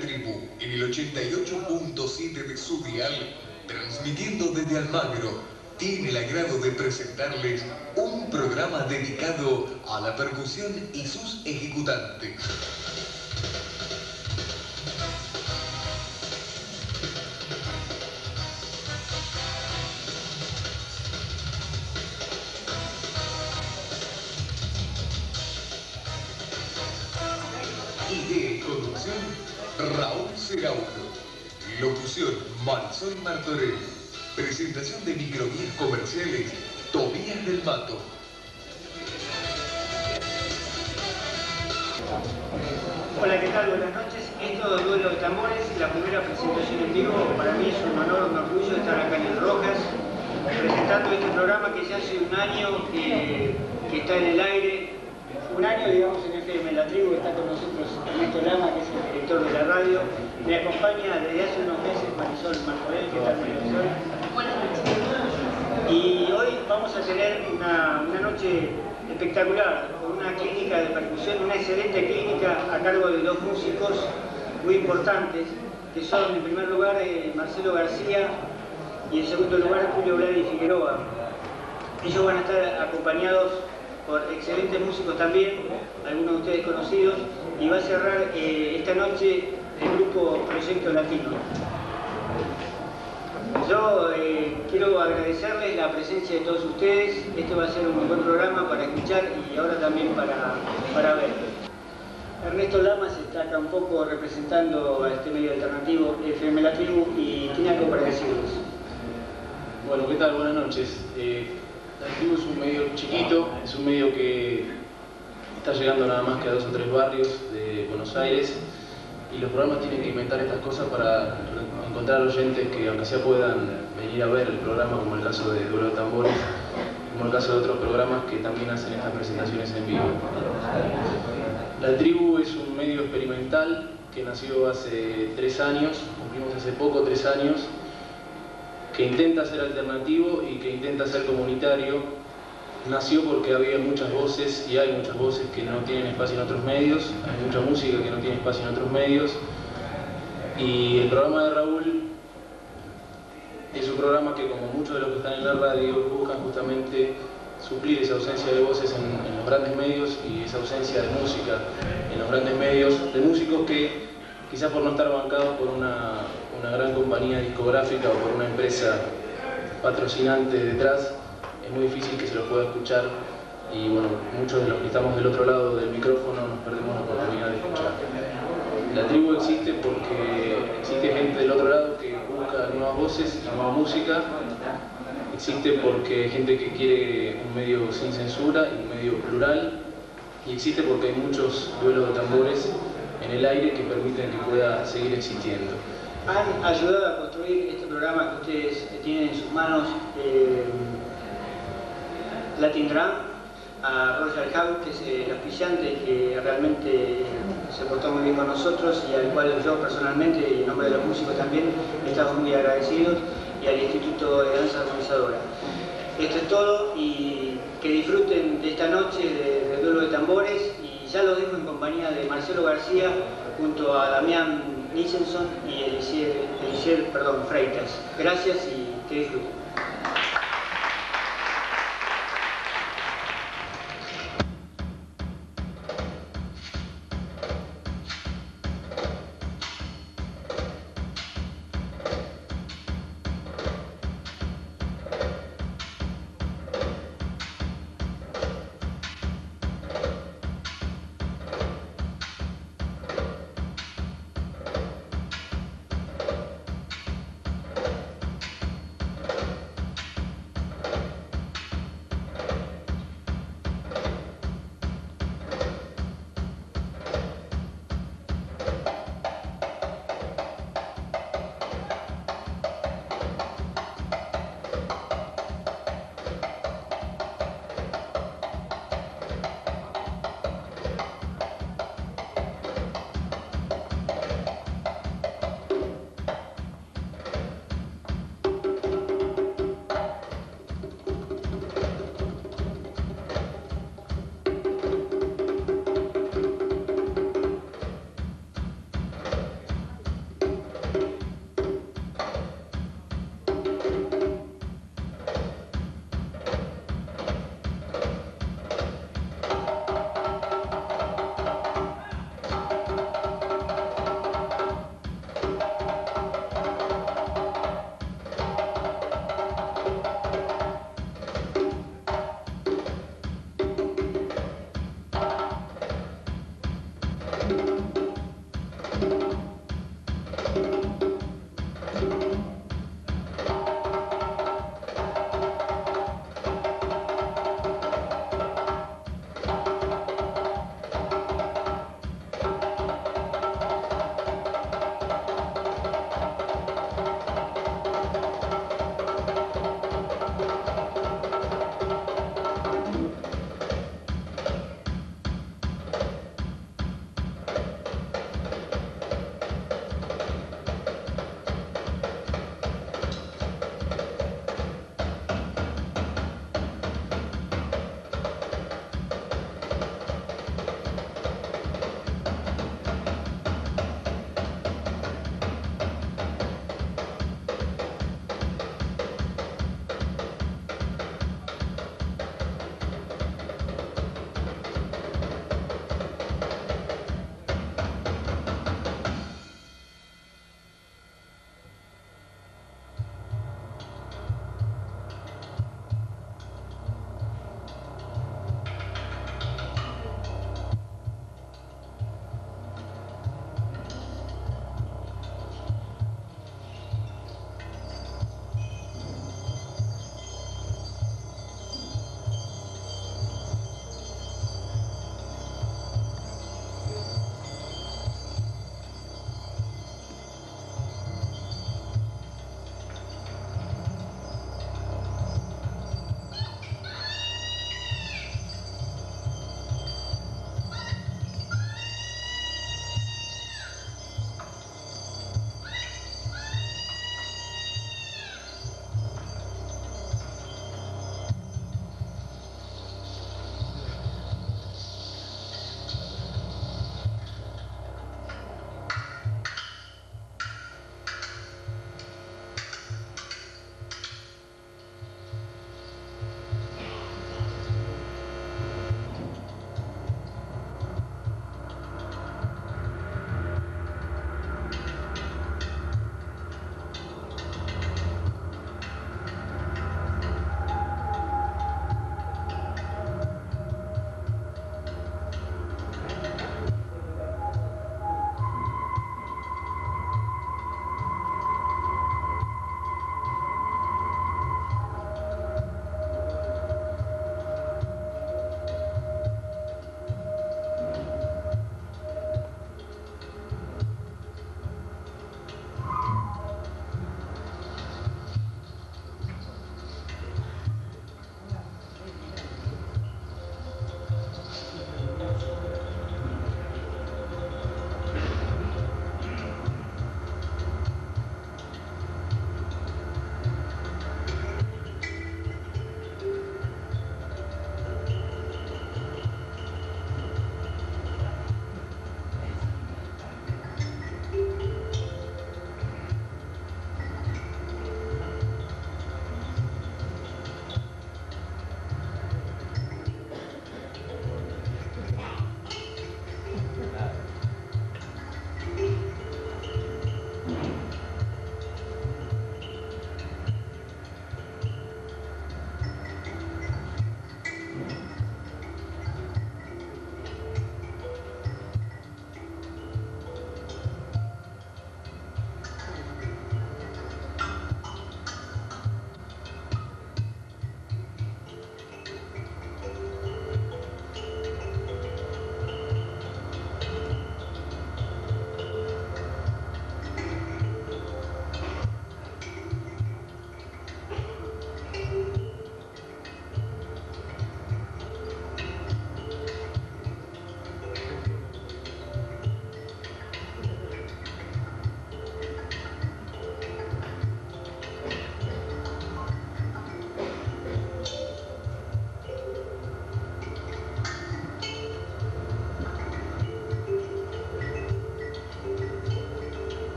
Tribu, en el 88.7 de su dial, transmitiendo desde Almagro, tiene el agrado de presentarles un programa dedicado a la percusión y sus ejecutantes. Idea y conducción, Raúl Seraudo. Locución, Marisol Martorell. Presentación de microvías comerciales, Tobías del Mato. Hola, ¿qué tal? Buenas noches. Esto es Duelo de Tambores, la primera presentación en vivo. Para mí es un honor, un orgullo estar acá en el Rojas, presentando este programa que ya hace un año que está en el aire. Un año, digamos, en FM La Tribu. Está con nosotros Ernesto Lama, que es el director de la radio. Me acompaña desde hace unos meses Marisol Martorell. ¿Qué tal, Marisol? Buenas noches. Y hoy vamos a tener una noche espectacular, con una clínica de percusión, una excelente clínica a cargo de dos músicos muy importantes, que son en primer lugar Marcelo García y en segundo lugar Julio Vladi Figueroa. Ellos van a estar acompañados por excelentes músicos también, algunos de ustedes conocidos, y va a cerrar esta noche el grupo Proyecto Latino. Yo quiero agradecerles la presencia de todos ustedes. Este va a ser un buen programa para escuchar y ahora también para ver. Ernesto Lamas está acá un poco representando a este medio alternativo FM La Tribu y tiene algo para decirles. Bueno, ¿qué tal? Buenas noches. La Tribu es un medio chiquito, es un medio que está llegando nada más que a 2 o 3 barrios de Buenos Aires y los programas tienen que inventar estas cosas para encontrar oyentes que aunque sea puedan venir a ver el programa, como el caso de Duelo de Tambores, como el caso de otros programas que también hacen estas presentaciones en vivo. La Tribu es un medio experimental que nació hace 3 años, cumplimos hace poco 3 años, que intenta ser alternativo y que intenta ser comunitario. Nació porque había muchas voces y hay muchas voces que no tienen espacio en otros medios, hay mucha música que no tiene espacio en otros medios, y el programa de Raúl es un programa que, como muchos de los que están en la radio, buscan justamente suplir esa ausencia de voces en los grandes medios y esa ausencia de música en los grandes medios, de músicos que quizás por no estar bancados por una gran compañía discográfica o por una empresa patrocinante detrás, es muy difícil que se los pueda escuchar y bueno, muchos de los que estamos del otro lado del micrófono nos perdemos la oportunidad de escuchar. La Tribu existe porque existe gente del otro lado que busca nuevas voces y nueva música. Existe porque hay gente que quiere un medio sin censura y un medio plural. Y existe porque hay muchos duelos de tambores en el aire que permiten que pueda seguir existiendo. Han ayudado a construir este programa que ustedes tienen en sus manos, Latin Drum, a Roger House, que es el auspiciante que realmente se portó muy bien con nosotros y al cual yo personalmente, y en nombre de los músicos también, estamos muy agradecidos, y al Instituto de Danza Armonizadora. Esto es todo y que disfruten de esta noche de Duelo de Tambores, y ya lo dejo en compañía de Marcelo García junto a Damián Nicholson y Elisier Freitas. Gracias y que disfruten.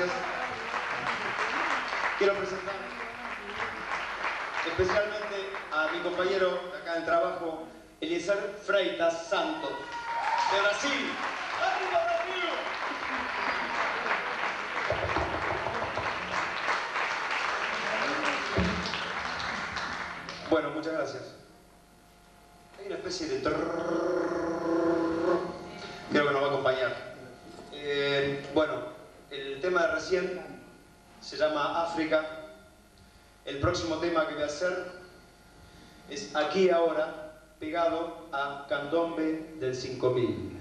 gracias. Quiero presentar especialmente a mi compañero de acá en trabajo, Eliezer Freitas Santos, de Brasil. ¡Arriba, Brasil! Bueno, muchas gracias. Hay una especie de creo que nos va a acompañar. Bueno, el tema de recién se llama África. El próximo tema que voy a hacer es Aquí Ahora, pegado a Candombe del 5000.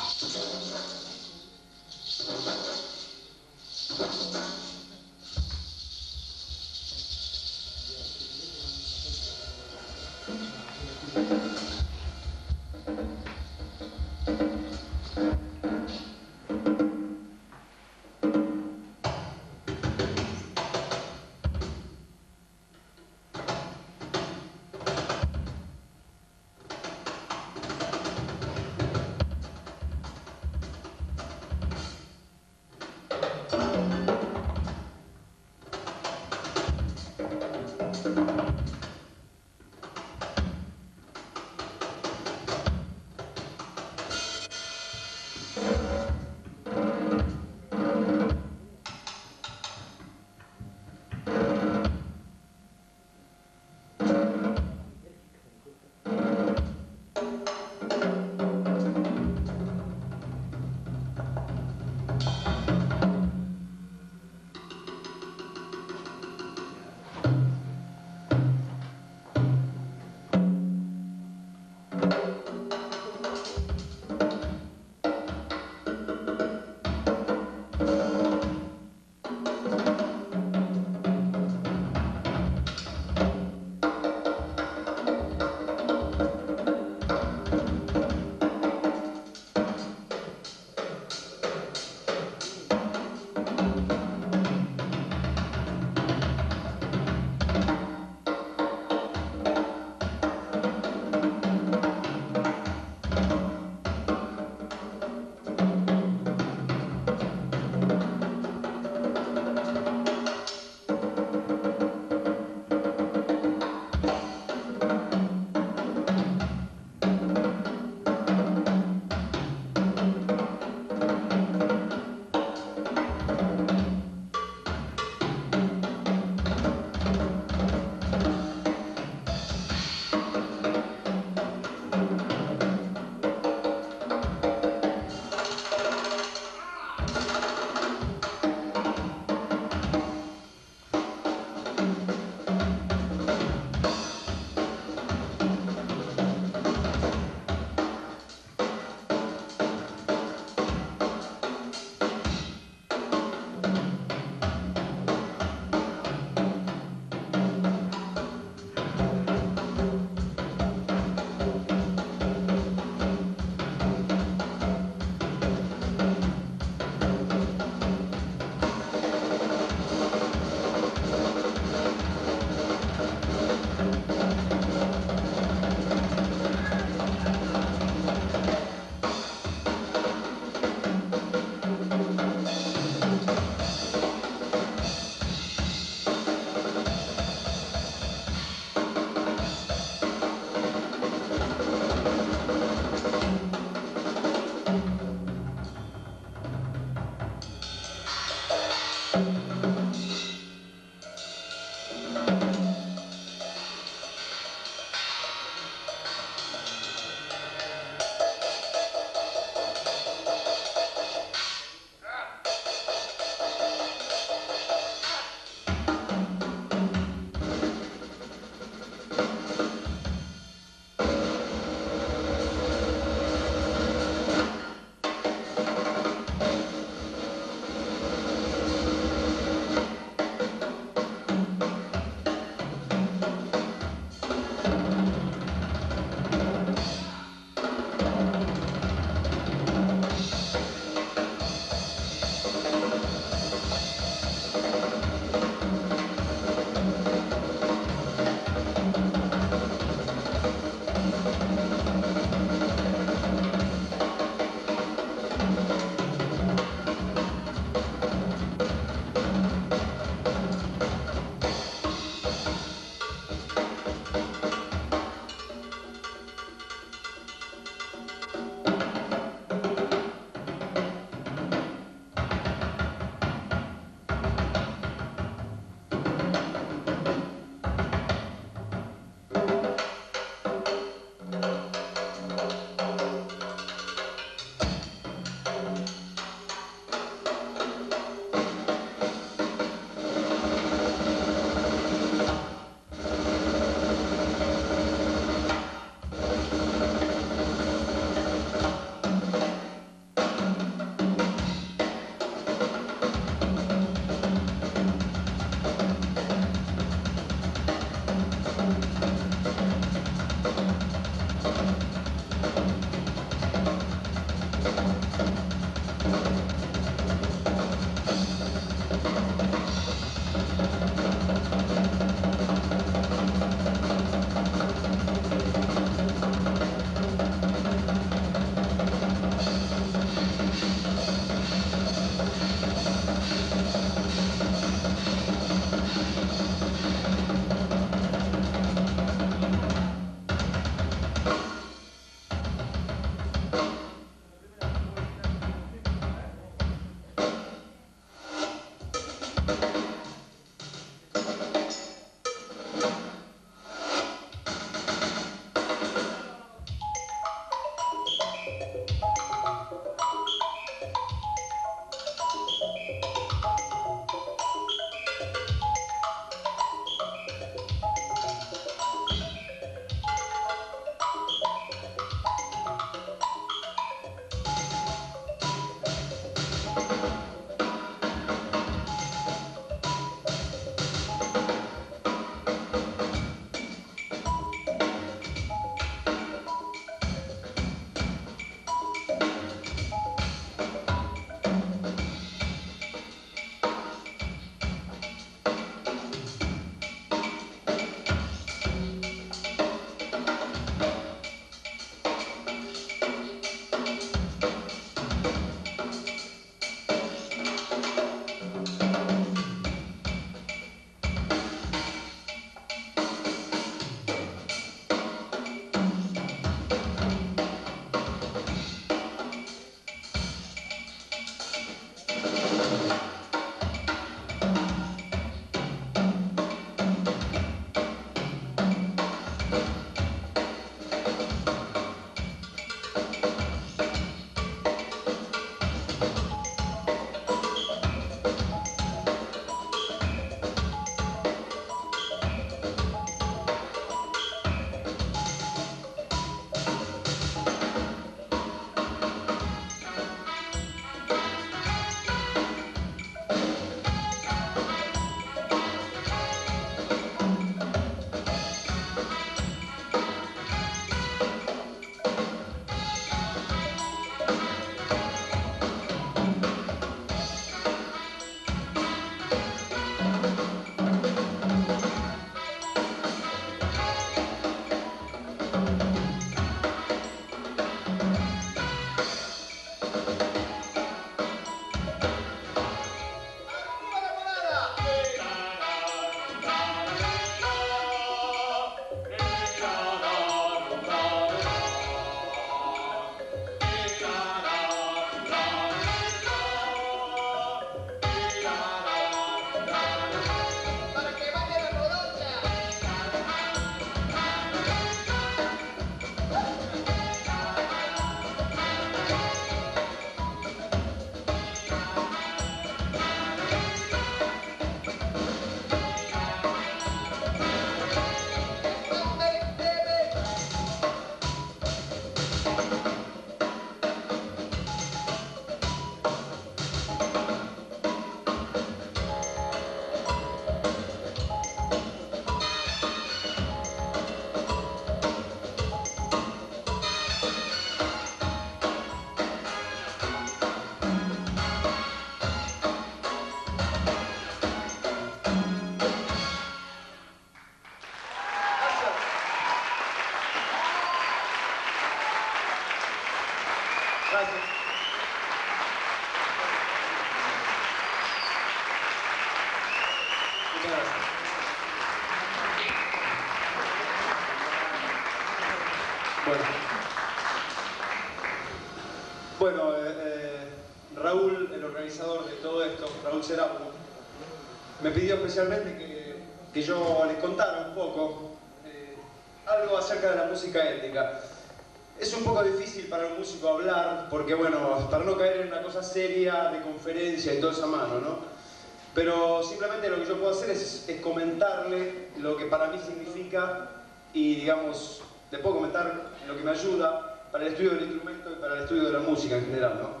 organizador de todo esto, Raúl Seraulo, me pidió especialmente que yo les contara un poco algo acerca de la música étnica. Es un poco difícil para un músico hablar, porque bueno, para no caer en una cosa seria de conferencia y toda esa mano, ¿no? Pero simplemente lo que yo puedo hacer es comentarle lo que para mí significa y, digamos, le puedo comentar lo que me ayuda para el estudio del instrumento y para el estudio de la música en general, ¿no?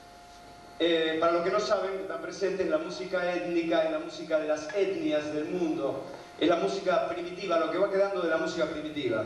Para los que no saben, que están presentes, la música étnica es la música de las etnias del mundo, es la música primitiva, lo que va quedando de la música primitiva.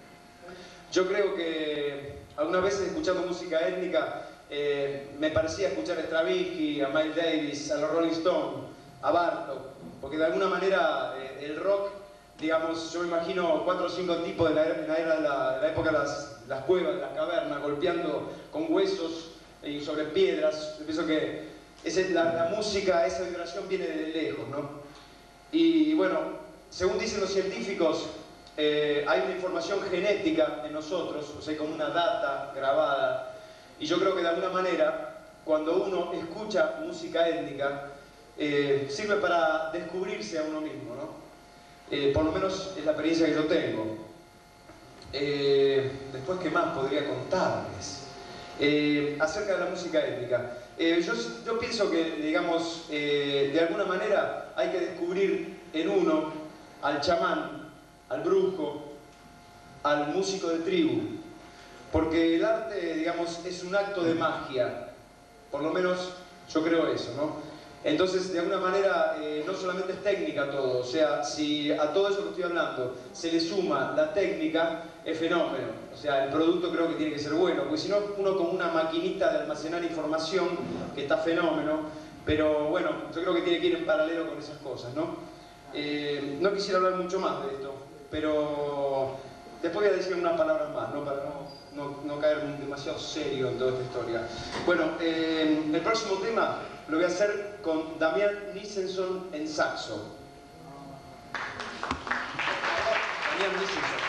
Yo creo que algunas veces escuchando música étnica me parecía escuchar a Stravinsky, a Miles Davis, a los Rolling Stones, a Bartók, porque de alguna manera el rock, digamos, yo me imagino 4 o 5 tipos de la época de las cuevas, de las cavernas, golpeando con huesos y sobre piedras. Yo pienso que la música, esa vibración viene de lejos, ¿no? Y bueno, según dicen los científicos, hay una información genética en nosotros, o sea, como una data grabada, y yo creo que de alguna manera, cuando uno escucha música étnica, sirve para descubrirse a uno mismo, ¿no? Por lo menos es la experiencia que yo tengo. Después, ¿qué más podría contarles acerca de la música étnica? Yo pienso que, digamos, de alguna manera hay que descubrir en uno al chamán, al brujo, al músico de tribu, porque el arte, digamos, es un acto de magia, por lo menos yo creo eso, ¿no? Entonces, de alguna manera, no solamente es técnica todo, o sea, si a todo eso que estoy hablando se le suma la técnica, es fenómeno, o sea, el producto creo que tiene que ser bueno, porque si no, uno como una maquinita de almacenar información, que está fenómeno, pero bueno, yo creo que tiene que ir en paralelo con esas cosas, ¿no? No quisiera hablar mucho más de esto, pero después voy a decir unas palabras más, ¿no? Para no caer demasiado serio en toda esta historia. Bueno, el próximo tema lo voy a hacer con Damián Nisenson en saxo. Damián Nisenson.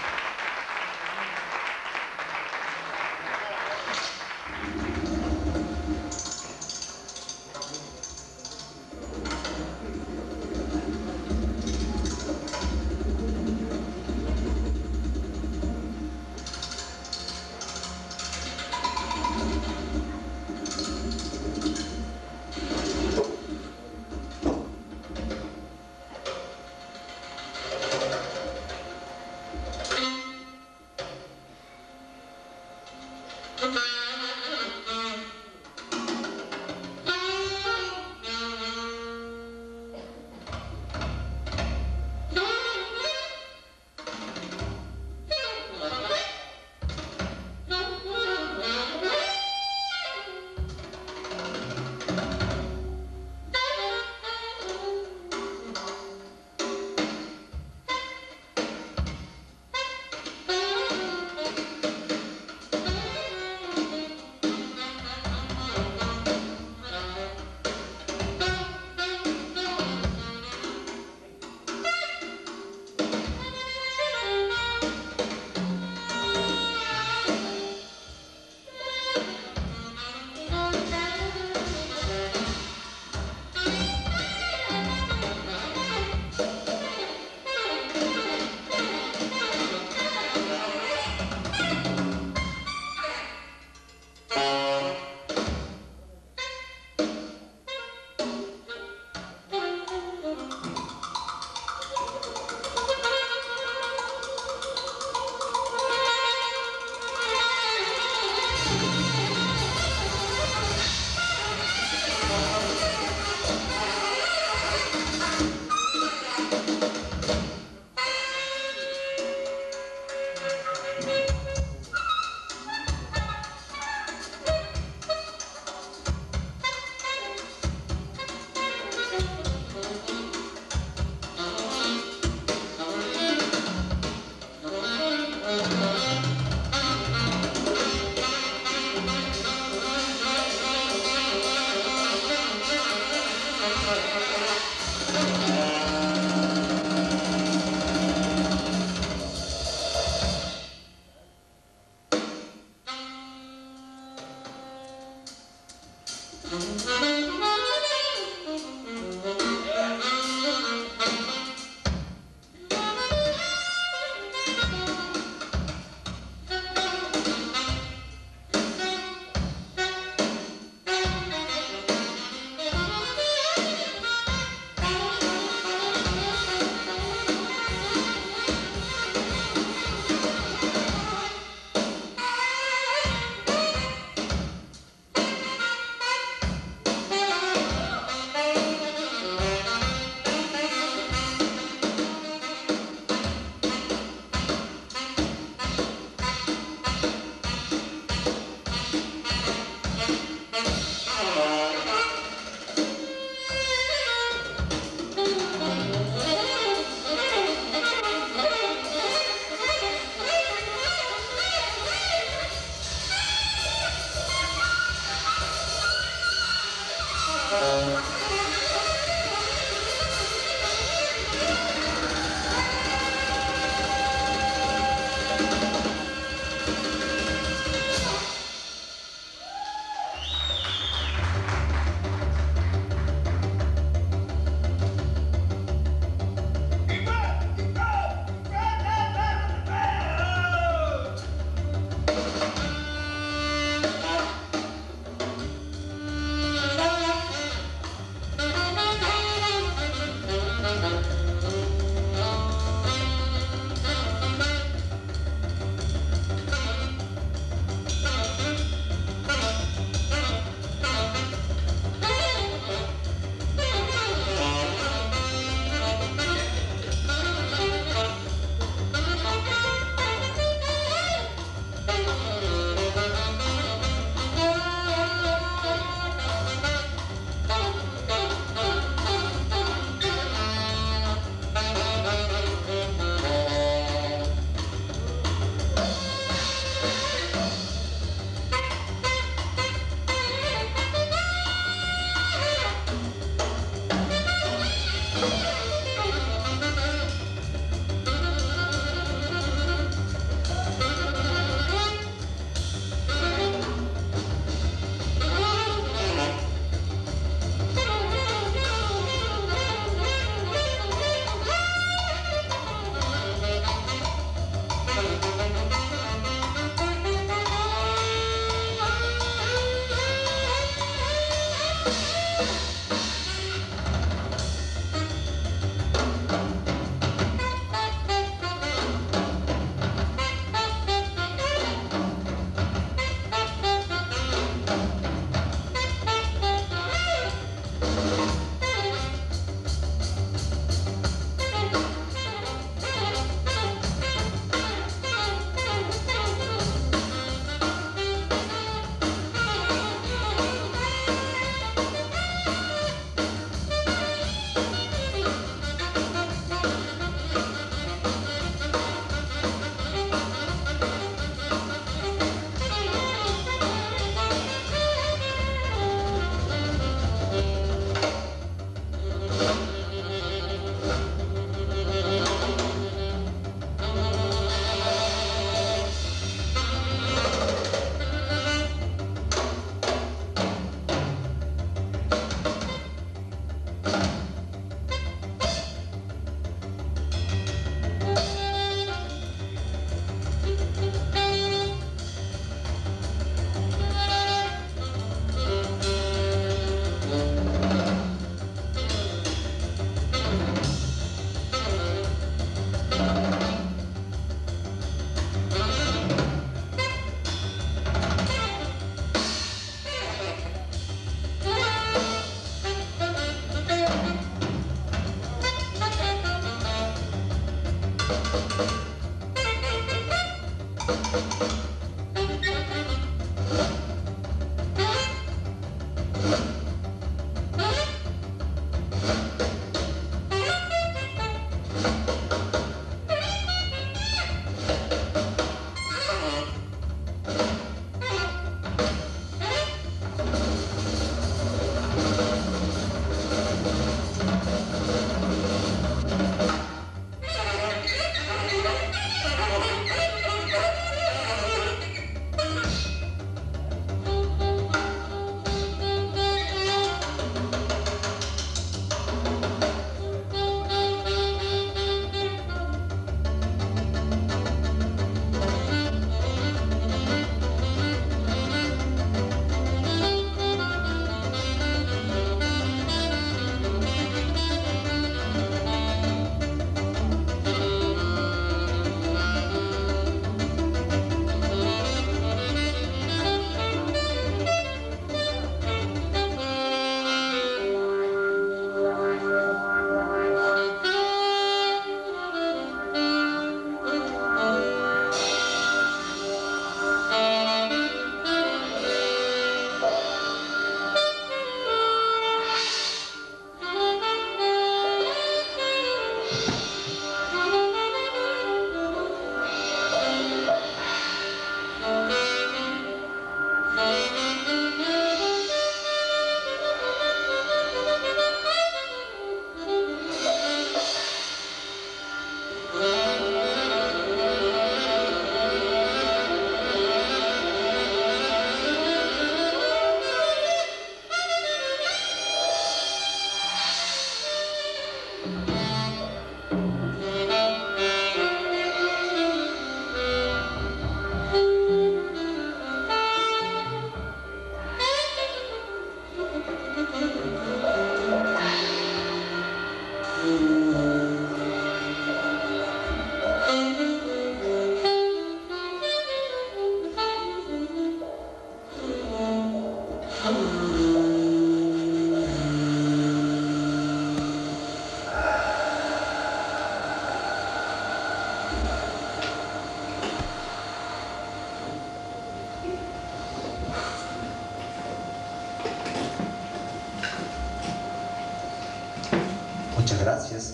Muchas gracias.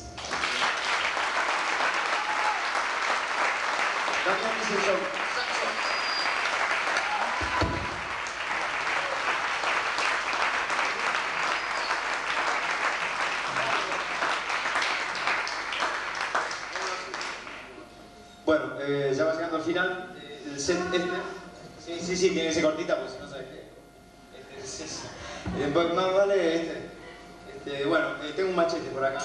Damián Vicenzo, saxo. Bueno, ya va llegando al final. El set sí, tiene que ser cortita porque si no sabes qué. Más vale bueno, tengo un machete por acá.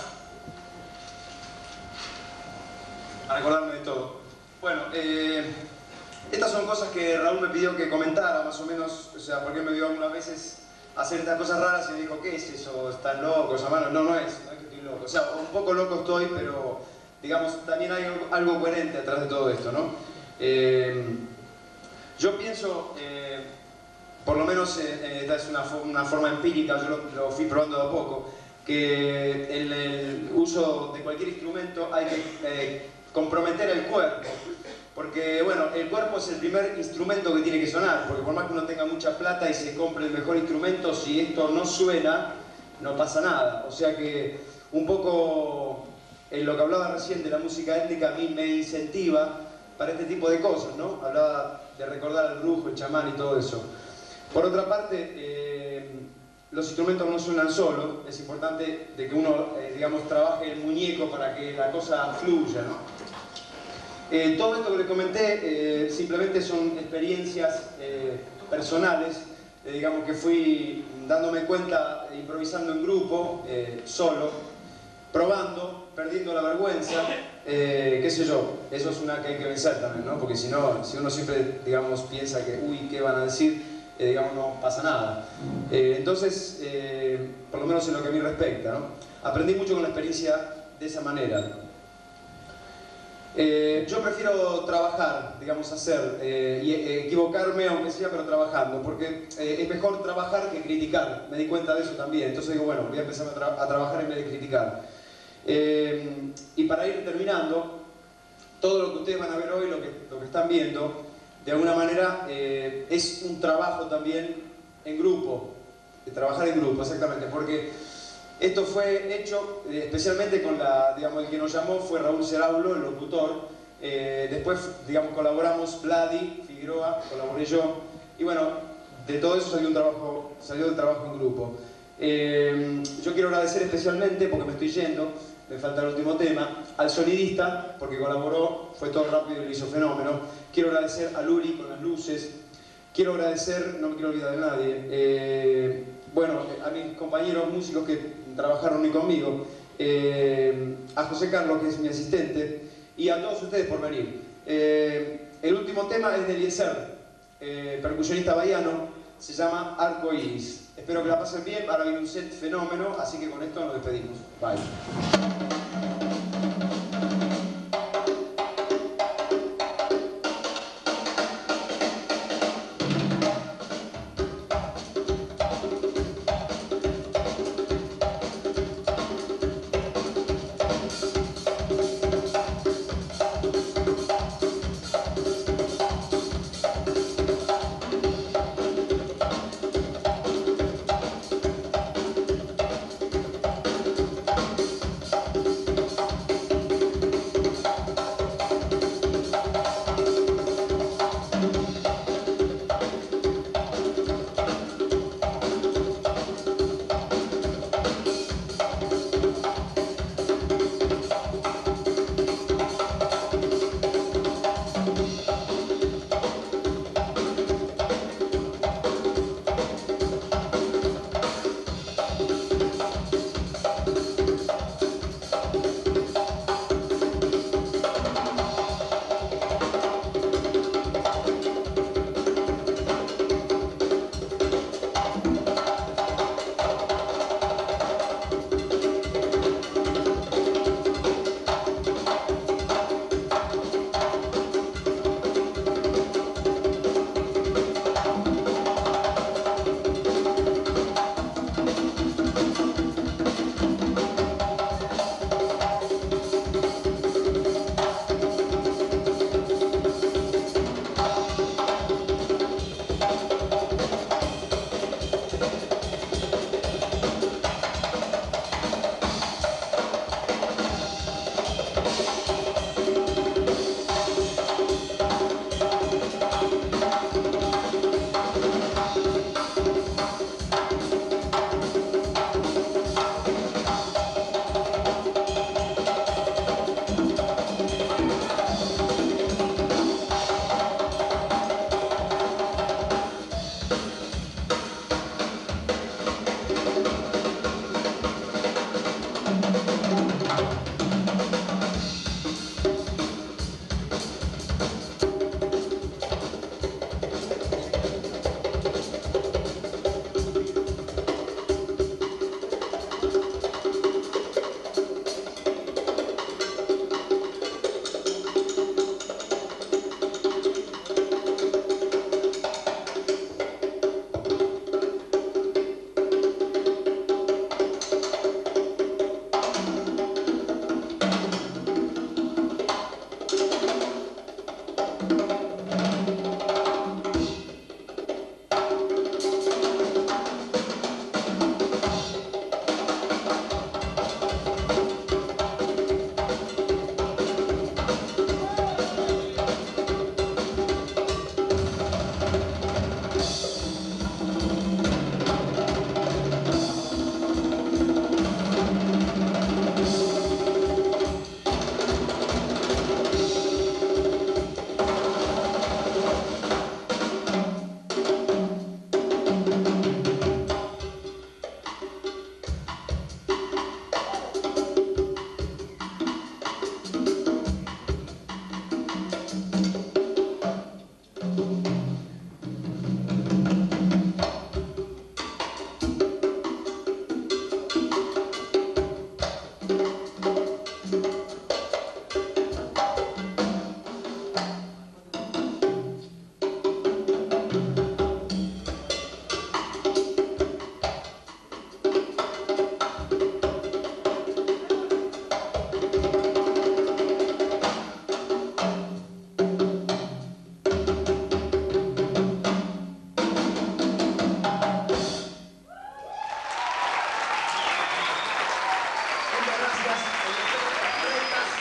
A recordarme de todo. Bueno, estas son cosas que Raúl me pidió que comentara, más o menos, o sea, porque me vio algunas veces hacer estas cosas raras y me dijo, ¿qué es eso? ¿Estás loco? O sea, bueno, no es que estoy loco. O sea, un poco loco estoy, pero digamos, también hay algo coherente atrás de todo esto, ¿no? Yo pienso, por lo menos esta es una forma empírica, yo lo fui probando de a poco, que en el uso de cualquier instrumento hay que comprometer el cuerpo. Porque, bueno, el cuerpo es el primer instrumento que tiene que sonar, porque por más que uno tenga mucha plata y se compre el mejor instrumento, si esto no suena, no pasa nada. O sea que, un poco, en lo que hablaba recién de la música étnica, a mí me incentiva para este tipo de cosas, ¿no? Hablaba de recordar al brujo, el chamán y todo eso. Por otra parte, los instrumentos no suenan solos, es importante de que uno, digamos, trabaje el muñeco para que la cosa fluya, ¿no? Todo esto que les comenté simplemente son experiencias personales, digamos que fui dándome cuenta, improvisando en grupo, solo, probando, perdiendo la vergüenza, qué sé yo, eso es una que hay que vencer también, ¿no? Porque si no, si uno siempre, digamos, piensa que, uy, ¿qué van a decir? Digamos, no pasa nada. Entonces, por lo menos en lo que a mí respecta, ¿no? Aprendí mucho con la experiencia de esa manera. Yo prefiero trabajar, digamos, hacer y equivocarme, aunque sea, pero trabajando, porque es mejor trabajar que criticar. Me di cuenta de eso también. Entonces digo, bueno, voy a empezar a trabajar en vez de criticar. Y para ir terminando, todo lo que ustedes van a ver hoy, lo que están viendo, de alguna manera es un trabajo también en grupo, de trabajar en grupo, exactamente, porque esto fue hecho especialmente con digamos, el que nos llamó fue Raúl Ceraulo, el locutor. Después, digamos, colaboramos Vladi, Figueroa, colaboré yo. Y bueno, de todo eso salió el trabajo en grupo. Yo quiero agradecer especialmente, porque me estoy yendo, me falta el último tema, al sonidista, porque colaboró, fue todo rápido y lo hizo fenómeno. Quiero agradecer a Luri con las luces. Quiero agradecer, no me quiero olvidar de nadie, bueno, a mis compañeros músicos que trabajaron hoy conmigo, a José Carlos, que es mi asistente, y a todos ustedes por venir. El último tema es de Eliezer, percusionista bahiano, se llama Arco Iris. Espero que la pasen bien, ahora viene un set fenómeno, así que con esto nos despedimos. Bye.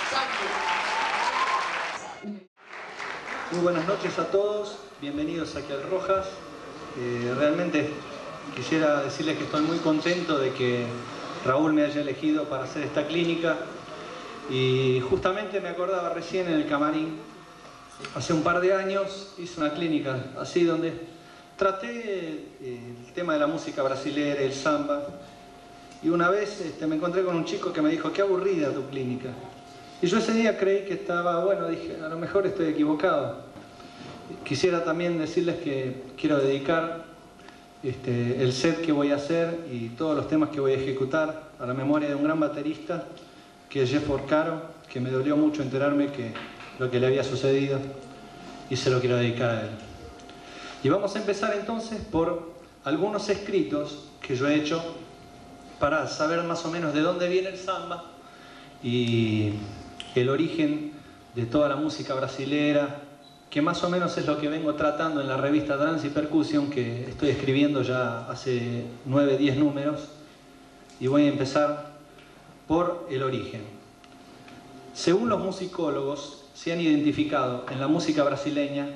Muy buenas noches a todos, bienvenidos aquí al Rojas. Realmente quisiera decirles que estoy muy contento de que Raúl me haya elegido para hacer esta clínica y justamente me acordaba recién en el camarín, hace un par de años hice una clínica así donde traté el tema de la música brasilera, el samba, y una vez me encontré con un chico que me dijo: qué aburrida tu clínica. Y yo ese día creí que estaba, bueno, dije, a lo mejor estoy equivocado. Quisiera también decirles que quiero dedicar el set que voy a hacer y todos los temas que voy a ejecutar a la memoria de un gran baterista, que es Jeff Porcaro, que me dolió mucho enterarme que lo que le había sucedido, y se lo quiero dedicar a él. Y vamos a empezar entonces por algunos escritos que yo he hecho para saber más o menos de dónde viene el samba y el origen de toda la música brasilera, que más o menos es lo que vengo tratando en la revista Dance y Percussion, que estoy escribiendo ya hace 9, 10 números, y voy a empezar por el origen. Según los musicólogos, se han identificado en la música brasileña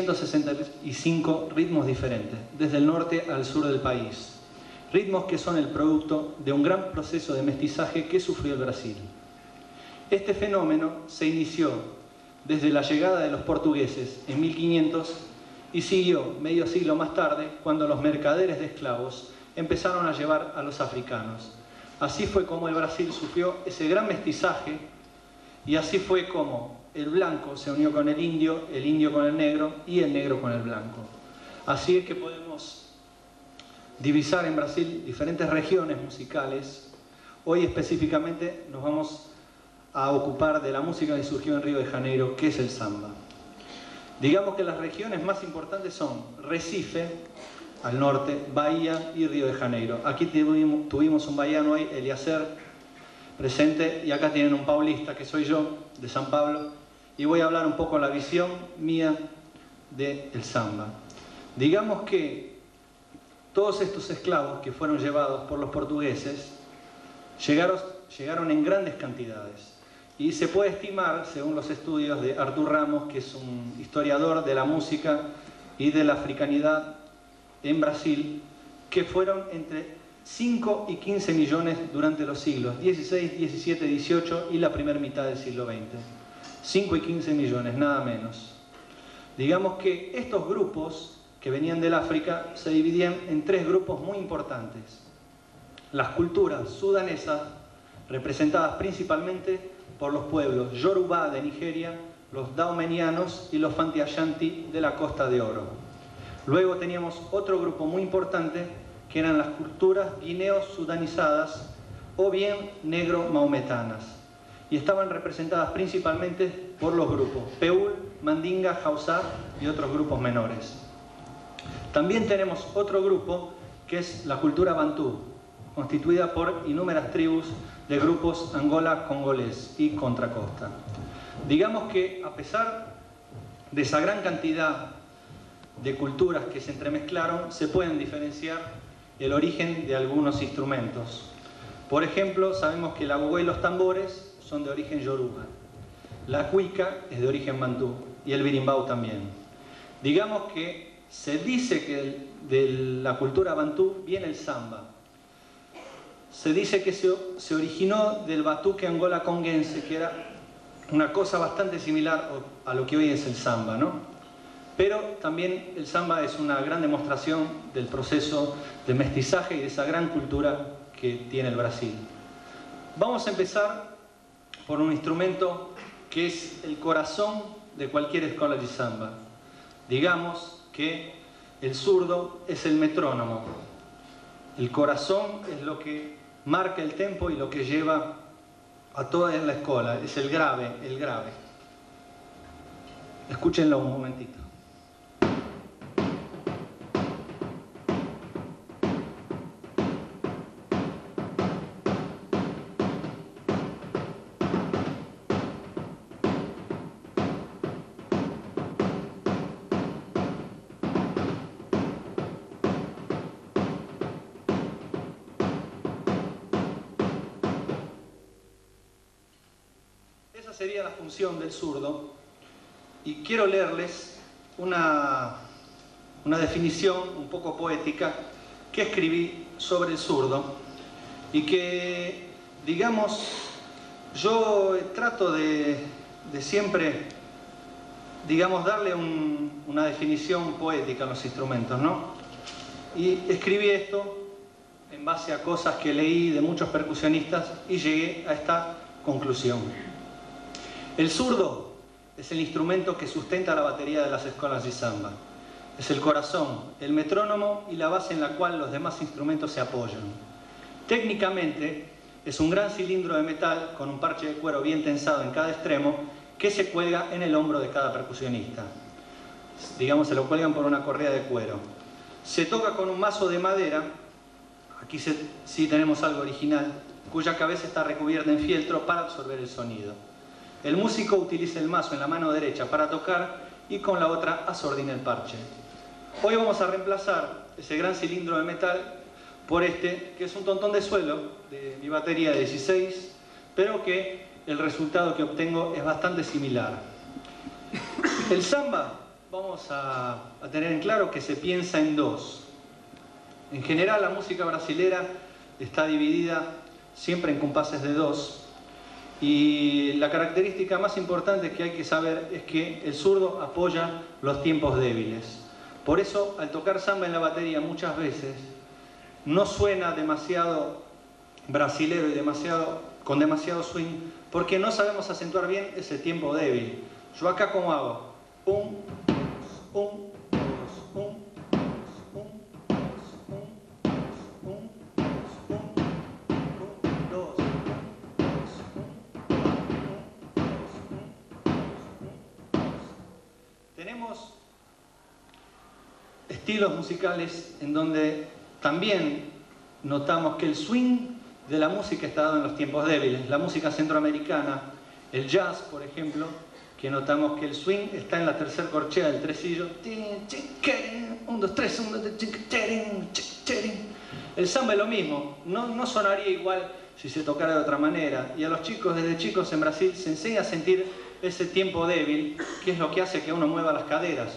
365 ritmos diferentes, desde el norte al sur del país. Ritmos que son el producto de un gran proceso de mestizaje que sufrió el Brasil. Este fenómeno se inició desde la llegada de los portugueses en 1500 y siguió medio siglo más tarde cuando los mercaderes de esclavos empezaron a llevar a los africanos. Así fue como el Brasil sufrió ese gran mestizaje y así fue como el blanco se unió con el indio con el negro y el negro con el blanco. Así es que podemos divisar en Brasil diferentes regiones musicales. Hoy específicamente nos vamos a ocupar de la música que surgió en Río de Janeiro, que es el samba. Digamos que las regiones más importantes son Recife, al norte, Bahía y Río de Janeiro. Aquí tuvimos un bahiano hoy, Eliezer, presente, y acá tienen un paulista, que soy yo, de San Pablo, y voy a hablar un poco de la visión mía del samba. Digamos que todos estos esclavos que fueron llevados por los portugueses llegaron en grandes cantidades. Y se puede estimar, según los estudios de Artur Ramos, que es un historiador de la música y de la africanidad en Brasil, que fueron entre 5 y 15 millones durante los siglos XVI, XVII, XVIII y la primera mitad del siglo XX. 5 y 15 millones, nada menos. Digamos que estos grupos que venían del África se dividían en 3 grupos muy importantes. Las culturas sudanesas, representadas principalmente por los pueblos Yoruba de Nigeria, los daomenianos y los Fanti Ashanti de la Costa de Oro. Luego teníamos otro grupo muy importante que eran las culturas guineo-sudanizadas o bien negro-maometanas, y estaban representadas principalmente por los grupos Peul, Mandinga, Hausa y otros grupos menores. También tenemos otro grupo que es la cultura bantú, constituida por innumerables tribus de grupos Angola, congolés y contracosta. Digamos que a pesar de esa gran cantidad de culturas que se entremezclaron, se pueden diferenciar el origen de algunos instrumentos. Por ejemplo, sabemos que la agogó y los tambores son de origen yoruba, la cuica es de origen bantú y el birimbau también. Digamos que se dice que de la cultura bantú viene el samba. Se dice que se originó del batuque angola conguense, que era una cosa bastante similar a lo que hoy es el samba, ¿no? Pero también el samba es una gran demostración del proceso de mestizaje y de esa gran cultura que tiene el Brasil. Vamos a empezar por un instrumento que es el corazón de cualquier escuela de samba. Digamos que el zurdo es el metrónomo. El corazón es lo que marca el tempo y lo que lleva a toda la escuela, es el grave, el grave. Escúchenlo un momentito. Esa sería la función del zurdo. Y quiero leerles una definición un poco poética que escribí sobre el zurdo y que, digamos, yo trato de siempre, digamos, darle una definición poética a los instrumentos, ¿no? Y escribí esto en base a cosas que leí de muchos percusionistas y llegué a esta conclusión. El zurdo es el instrumento que sustenta la batería de las escuelas de samba. Es el corazón, el metrónomo y la base en la cual los demás instrumentos se apoyan. Técnicamente, es un gran cilindro de metal con un parche de cuero bien tensado en cada extremo que se cuelga en el hombro de cada percusionista. Digamos, se lo cuelgan por una correa de cuero. Se toca con un mazo de madera, aquí sí tenemos algo original, cuya cabeza está recubierta en fieltro para absorber el sonido. El músico utiliza el mazo en la mano derecha para tocar y con la otra asordina el parche. Hoy vamos a reemplazar ese gran cilindro de metal por este, que es un tontón de suelo de mi batería de 16, pero que el resultado que obtengo es bastante similar. El samba, vamos a tener en claro que se piensa en dos. En general, la música brasilera está dividida siempre en compases de dos. Y la característica más importante que hay que saber es que el zurdo apoya los tiempos débiles. Por eso, al tocar samba en la batería muchas veces, no suena demasiado brasilero y con demasiado swing, porque no sabemos acentuar bien ese tiempo débil. Yo acá, ¿cómo hago? Un, un, un, tenemos estilos musicales en donde también notamos que el swing de la música está dado en los tiempos débiles. La música centroamericana, el jazz, por ejemplo, que notamos que el swing está en la tercera corchea del tresillo. 1, 2, 3, 1, 2, 3. El samba es lo mismo, no sonaría igual si se tocara de otra manera. Y a los chicos, desde chicos en Brasil, se enseña a sentir ese tiempo débil, que es lo que hace que uno mueva las caderas.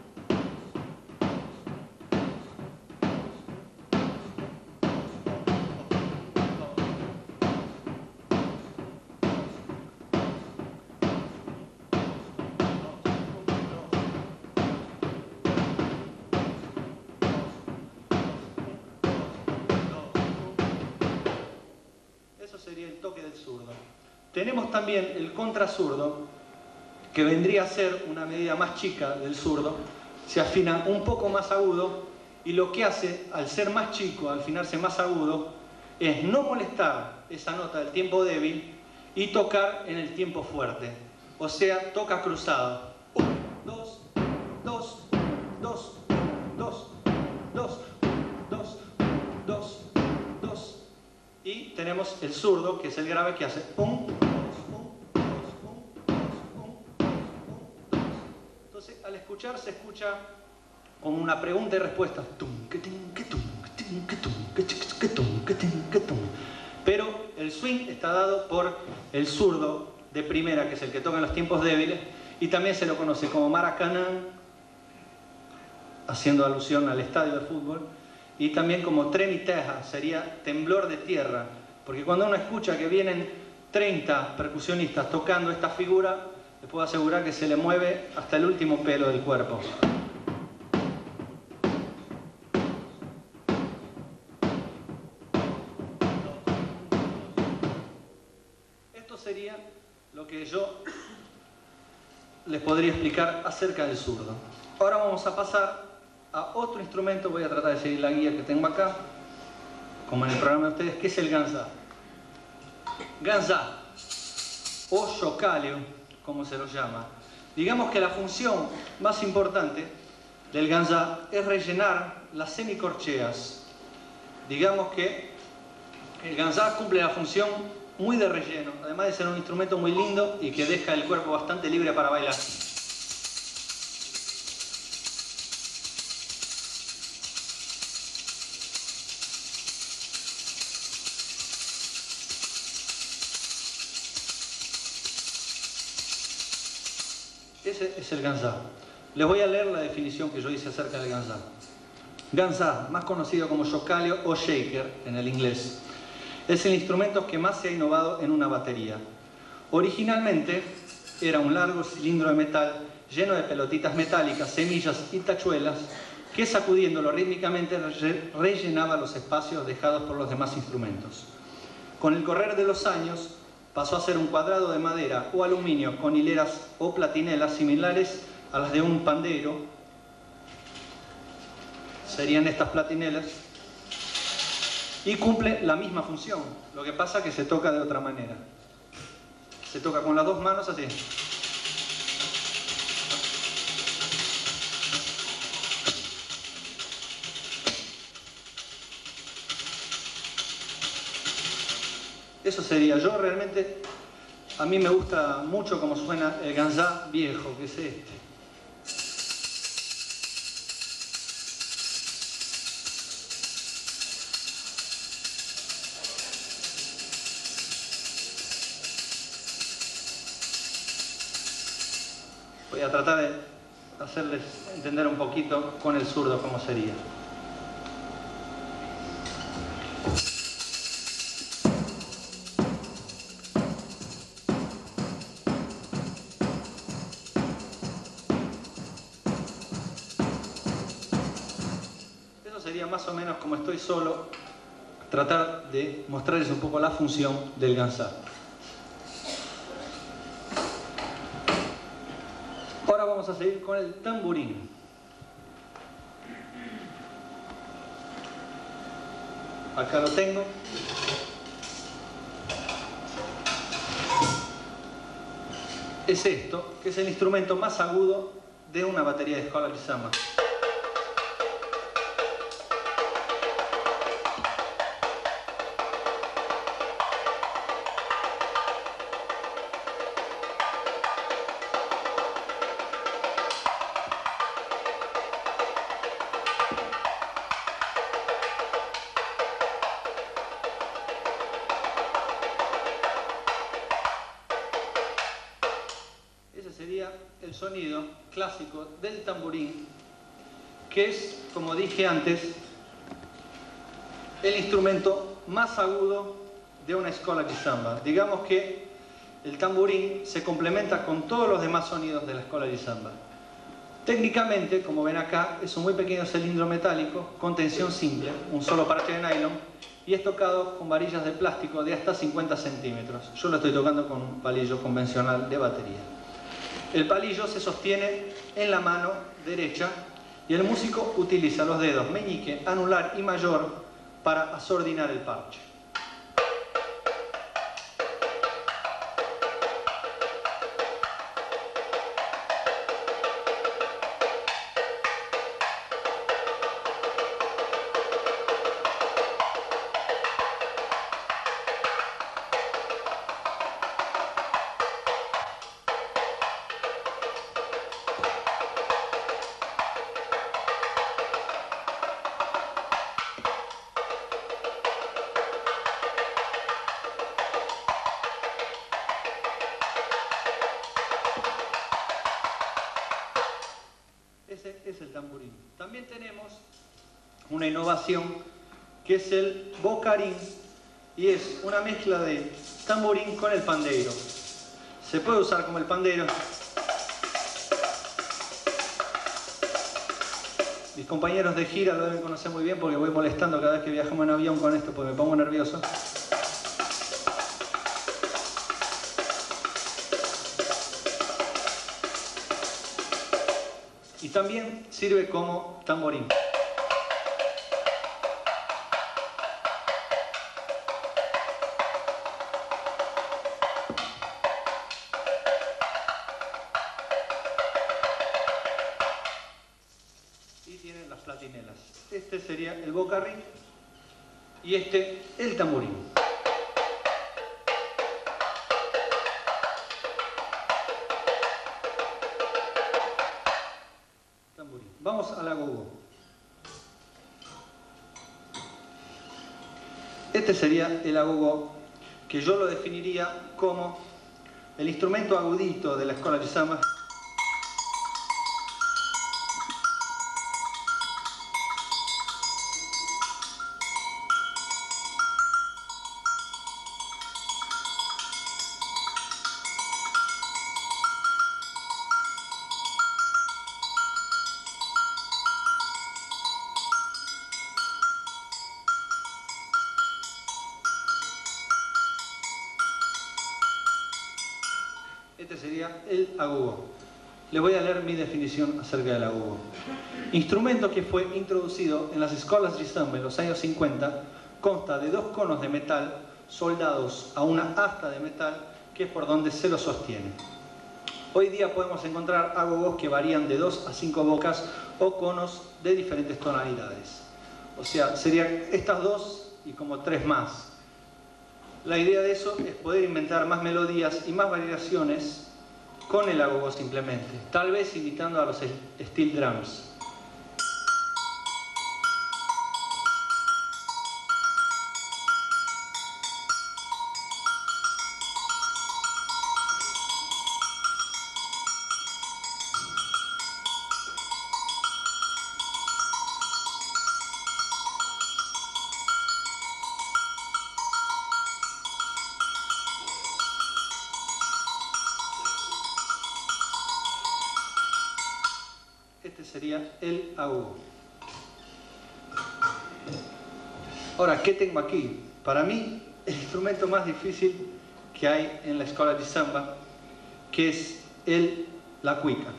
Eso sería el toque del zurdo. Tenemos también el contrazurdo, que vendría a ser una medida más chica del zurdo, se afina un poco más agudo y lo que hace, al ser más chico, al afinarse más agudo, es no molestar esa nota del tiempo débil y tocar en el tiempo fuerte. O sea, toca cruzado. 1, 2, 2, 2, 2, 2, 2, 2, 2. Y tenemos el zurdo, que es el grave, que hace 1, 2, 1, 2, 1, 2, 1, 2. Entonces, al escuchar, se escucha como una pregunta y respuesta. Pero el swing está dado por el zurdo de primera, que es el que toca en los tiempos débiles, y también se lo conoce como Maracaná, haciendo alusión al estadio de fútbol, y también como Trem y Terra, sería temblor de tierra, porque cuando uno escucha que vienen 30 percusionistas tocando esta figura, les puedo asegurar que se le mueve hasta el último pelo del cuerpo. Esto sería lo que yo les podría explicar acerca del zurdo. Ahora vamos a pasar a otro instrumento. Voy a tratar de seguir la guía que tengo acá, como en el programa de ustedes, que es el ganzá. Ganzá, o chocalho, como se lo llama. Digamos que la función más importante del ganzá es rellenar las semicorcheas. Digamos que el ganzá cumple la función muy de relleno, además de ser un instrumento muy lindo y que deja el cuerpo bastante libre para bailar. Ese es el ganzá. Les voy a leer la definición que yo hice acerca del ganzá. Ganzá, más conocido como yocalio o shaker en el inglés, es el instrumento que más se ha innovado en una batería. Originalmente era un largo cilindro de metal lleno de pelotitas metálicas, semillas y tachuelas que, sacudiéndolo rítmicamente, rellenaba los espacios dejados por los demás instrumentos. Con el correr de los años pasó a ser un cuadrado de madera o aluminio con hileras o platinelas similares a las de un pandeiro. Serían estas platinelas, y cumple la misma función. Lo que pasa es que se toca de otra manera. Se toca con las dos manos así. Eso sería. Yo realmente, a mí me gusta mucho cómo suena el ganzá viejo, que es este. Voy a tratar de hacerles entender un poquito con el zurdo cómo sería. Eso sería más o menos como estoy solo, tratar de mostrarles un poco la función del ganzá. Ahora vamos a seguir con el tamborín. Acá lo tengo. Es esto, que es el instrumento más agudo de una batería de escola de samba. Sería el sonido clásico del tamborín, que es, como dije antes, el instrumento más agudo de una escola de samba. Digamos que el tamborín se complementa con todos los demás sonidos de la escola de samba. Técnicamente, como ven acá, es un muy pequeño cilindro metálico con tensión simple, un solo parche de nylon, y es tocado con varillas de plástico de hasta 50 centímetros. Yo lo estoy tocando con un palillo convencional de batería. El palillo se sostiene en la mano derecha y el músico utiliza los dedos meñique, anular y mayor para asordinar el parche. Ese es el tamborín. También tenemos una innovación que es el bocarín, y es una mezcla de tamborín con el pandeiro. Se puede usar como el pandeiro. Mis compañeros de gira lo deben conocer muy bien porque voy molestando cada vez que viajamos en avión con esto porque me pongo nervioso. Y también sirve como tamborín. Y tienen las platinelas. Este sería el bocarín y este el tamborín. Vamos al agogó. Este sería el agogó, que yo lo definiría como el instrumento agudito de la escola de samba, Este sería el agogó. Les voy a leer mi definición acerca del agogó. Instrumento que fue introducido en las escolas de samba en los años 50, consta de 2 conos de metal soldados a una asta de metal que es por donde se lo sostiene. Hoy día podemos encontrar agogós que varían de 2 a 5 bocas o conos de diferentes tonalidades. O sea, serían estas 2 y como 3 más. La idea de eso es poder inventar más melodías y más variaciones con el agogó simplemente, tal vez imitando a los steel drums. Este sería el agogó. Ahora, ¿qué tengo aquí? Para mí, el instrumento más difícil que hay en la escuela de samba, que es la cuica.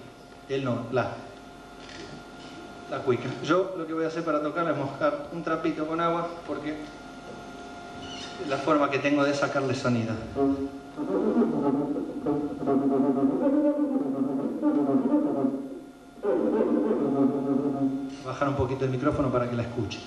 La cuica. Yo lo que voy a hacer para tocarla es mojar un trapito con agua, porque es la forma que tengo de sacarle sonido. Bajar un poquito el micrófono para que la escuche.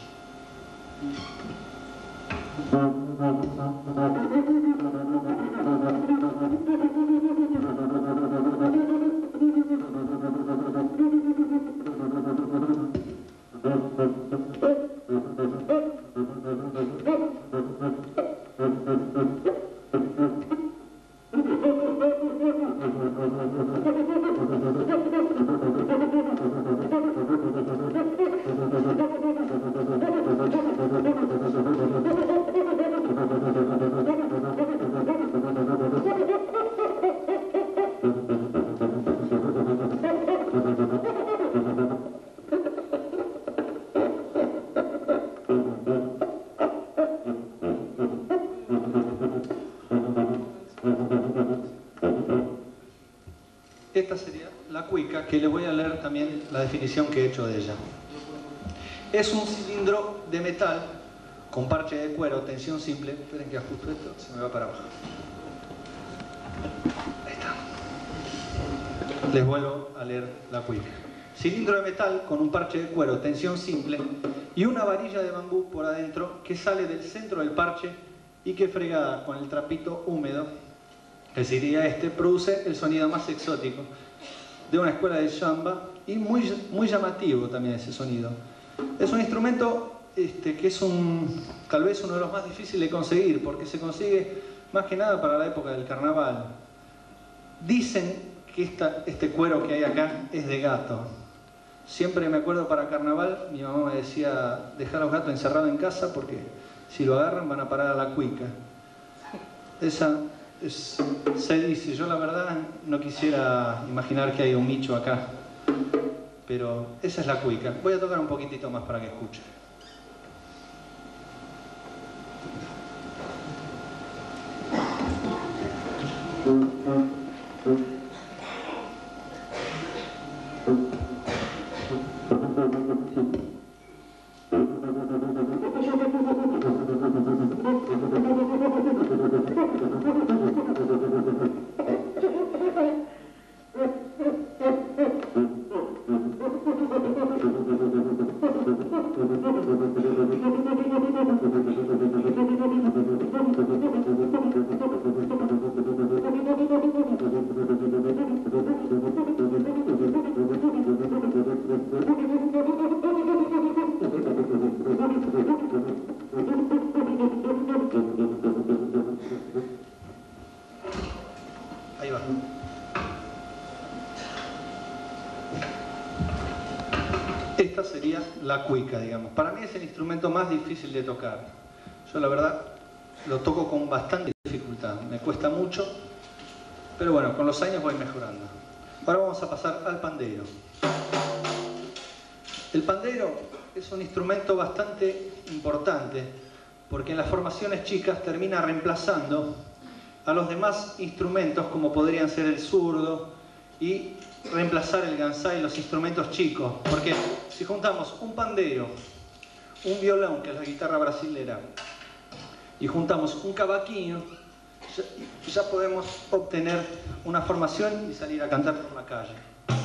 Esta sería la cuica, que les voy a leer también la definición que he hecho de ella. Es un cilindro de metal con parche de cuero, tensión simple. Esperen que ajusto esto, se me va para abajo. Ahí está. Les vuelvo a leer la cuica. Cilindro de metal con un parche de cuero, tensión simple y una varilla de bambú por adentro que sale del centro del parche y que fregada con el trapito húmedo, que sería produce el sonido más exótico de una escuela de samba y muy llamativo también ese sonido. Es un instrumento que es tal vez uno de los más difíciles de conseguir, porque se consigue más que nada para la época del carnaval. Dicen que este cuero que hay acá es de gato. Siempre me acuerdo para carnaval, mi mamá me decía, dejar a los gatos encerrados en casa porque si lo agarran van a parar a la cuica. Se dice, yo la verdad no quisiera imaginar que hay un nicho acá, pero esa es la cuica. Voy a tocar un poquitito más para que escuchen. Ahí va. Esta sería la cuica, digamos. Para mí es el instrumento más difícil de tocar. Yo la verdad lo toco con bastante dificultad. Me cuesta mucho, pero bueno, con los años voy mejorando. Ahora vamos a pasar al pandeiro. El pandeiro es un instrumento bastante importante porque en las formaciones chicas termina reemplazando a los demás instrumentos como podrían ser el zurdo y reemplazar el gansá y los instrumentos chicos. Porque si juntamos un pandeiro, un violón, que es la guitarra brasilera, y juntamos un cavaquinho, ya podemos obtener una formación y salir a cantar por la calle.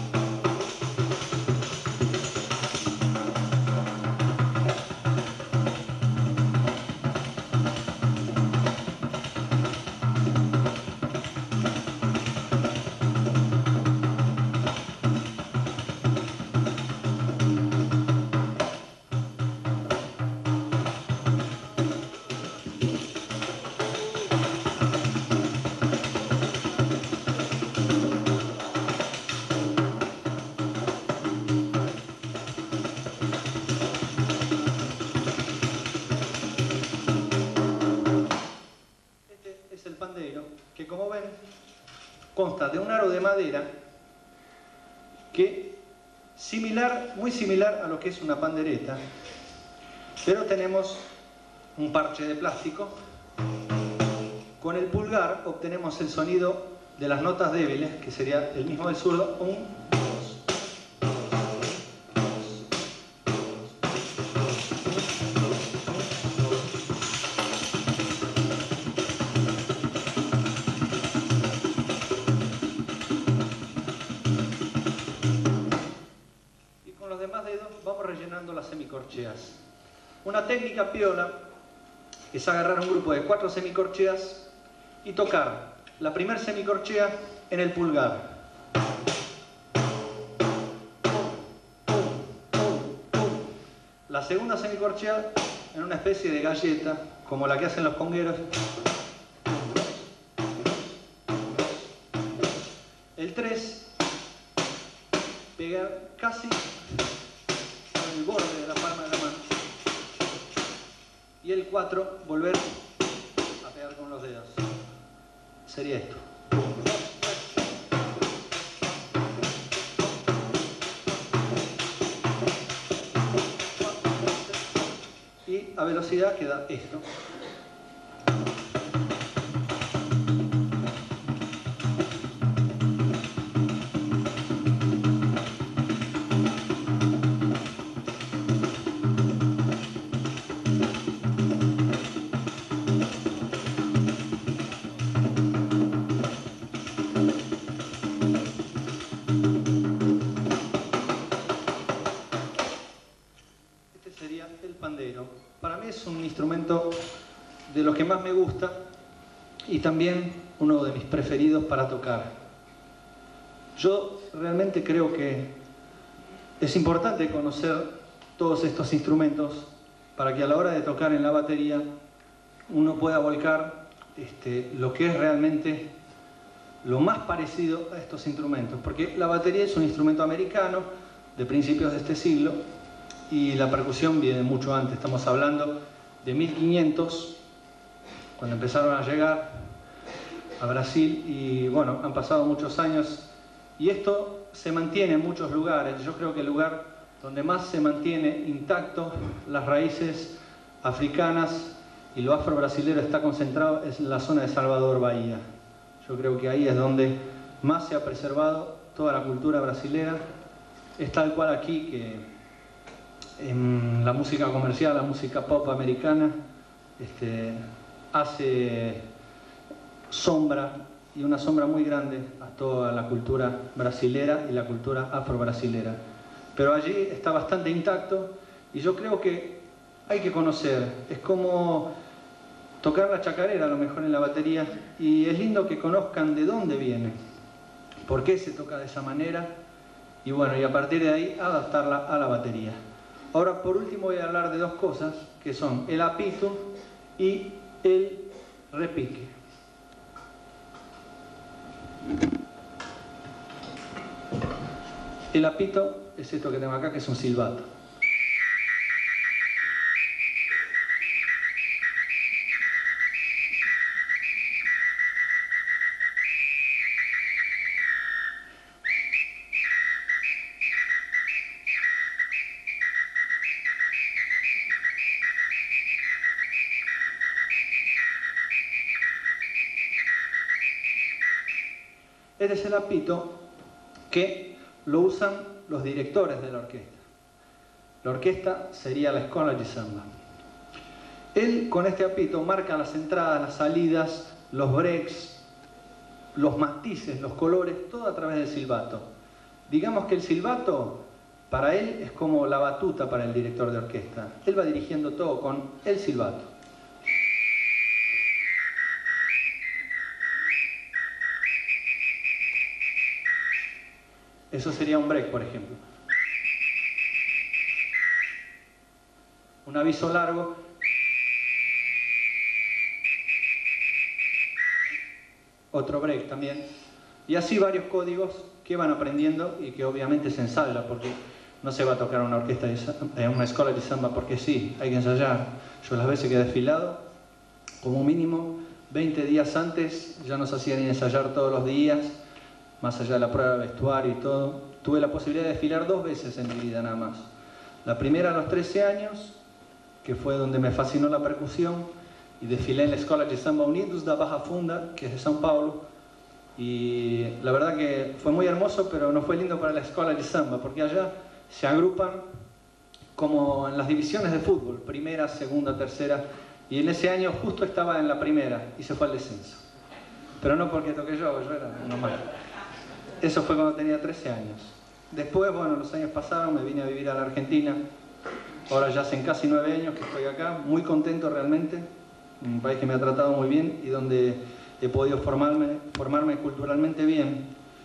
Que como ven consta de un aro de madera que muy similar a lo que es una pandereta, pero tenemos un parche de plástico. Con el pulgar obtenemos el sonido de las notas débiles, que sería el mismo del zurdo, vamos rellenando las semicorcheas. Una técnica piola es agarrar un grupo de 4 semicorcheas y tocar la primera semicorchea en el pulgar. La segunda semicorchea en una especie de galleta, como la que hacen los congueros. El 3, pegar casi el borde de la palma de la mano, y el 4 volver a pegar con los dedos. Sería esto. Y a velocidad queda esto. Sería el pandeiro. Para mí es un instrumento de los que más me gusta y también uno de mis preferidos para tocar. Yo realmente creo que es importante conocer todos estos instrumentos para que a la hora de tocar en la batería uno pueda volcar lo que es realmente lo más parecido a estos instrumentos, porque la batería es un instrumento americano de principios de este siglo y la percusión viene mucho antes. Estamos hablando de 1500, cuando empezaron a llegar a Brasil, y bueno, han pasado muchos años y esto se mantiene en muchos lugares. Yo creo que el lugar donde más se mantiene intacto las raíces africanas y lo afro-brasilero está concentrado es en la zona de Salvador Bahía. Yo creo que ahí es donde más se ha preservado toda la cultura brasilera. Es tal cual aquí que en la música comercial, la música pop americana, hace sombra, y una sombra muy grande, a toda la cultura brasilera y la cultura afro-brasilera. Pero allí está bastante intacto y yo creo que hay que conocer. Es como tocar la chacarera a lo mejor en la batería, y es lindo que conozcan de dónde viene, por qué se toca de esa manera, y bueno, y a partir de ahí adaptarla a la batería. Ahora, por último, voy a hablar de dos cosas, que son el apito y el repique. El apito es esto que tengo acá, que es un silbato. Este es el apito que lo usan los directores de la orquesta. La orquesta sería la Scuola di Samba. Él con este apito marca las entradas, las salidas, los breaks, los matices, los colores, todo a través del silbato. Digamos que el silbato para él es como la batuta para el director de orquesta. Él va dirigiendo todo con el silbato. Eso sería un break, por ejemplo. Un aviso largo. Otro break también. Y así varios códigos que van aprendiendo y que obviamente se ensaya, porque no se va a tocar una orquesta, una escuela de samba porque sí, hay que ensayar. Yo las veces que he desfilado, como mínimo 20 días antes, ya nos hacían ensayar todos los días, más allá de la prueba de vestuario y todo. Tuve la posibilidad de desfilar 2 veces en mi vida nada más. La primera a los 13 años, que fue donde me fascinó la percusión, y desfilé en la Escola de Samba Unidos da Barra Funda, que es de São Paulo, y la verdad que fue muy hermoso, pero no fue lindo para la Escola de Samba, porque allá se agrupan como en las divisiones de fútbol, primera, segunda, tercera, y en ese año justo estaba en la primera y se fue al descenso. Pero no porque toqué yo era normal. Eso fue cuando tenía 13 años. Después, bueno, los años pasaron, me vine a vivir a la Argentina. Ahora ya hacen casi 9 años que estoy acá, muy contento realmente. Un país que me ha tratado muy bien y donde he podido formarme culturalmente bien.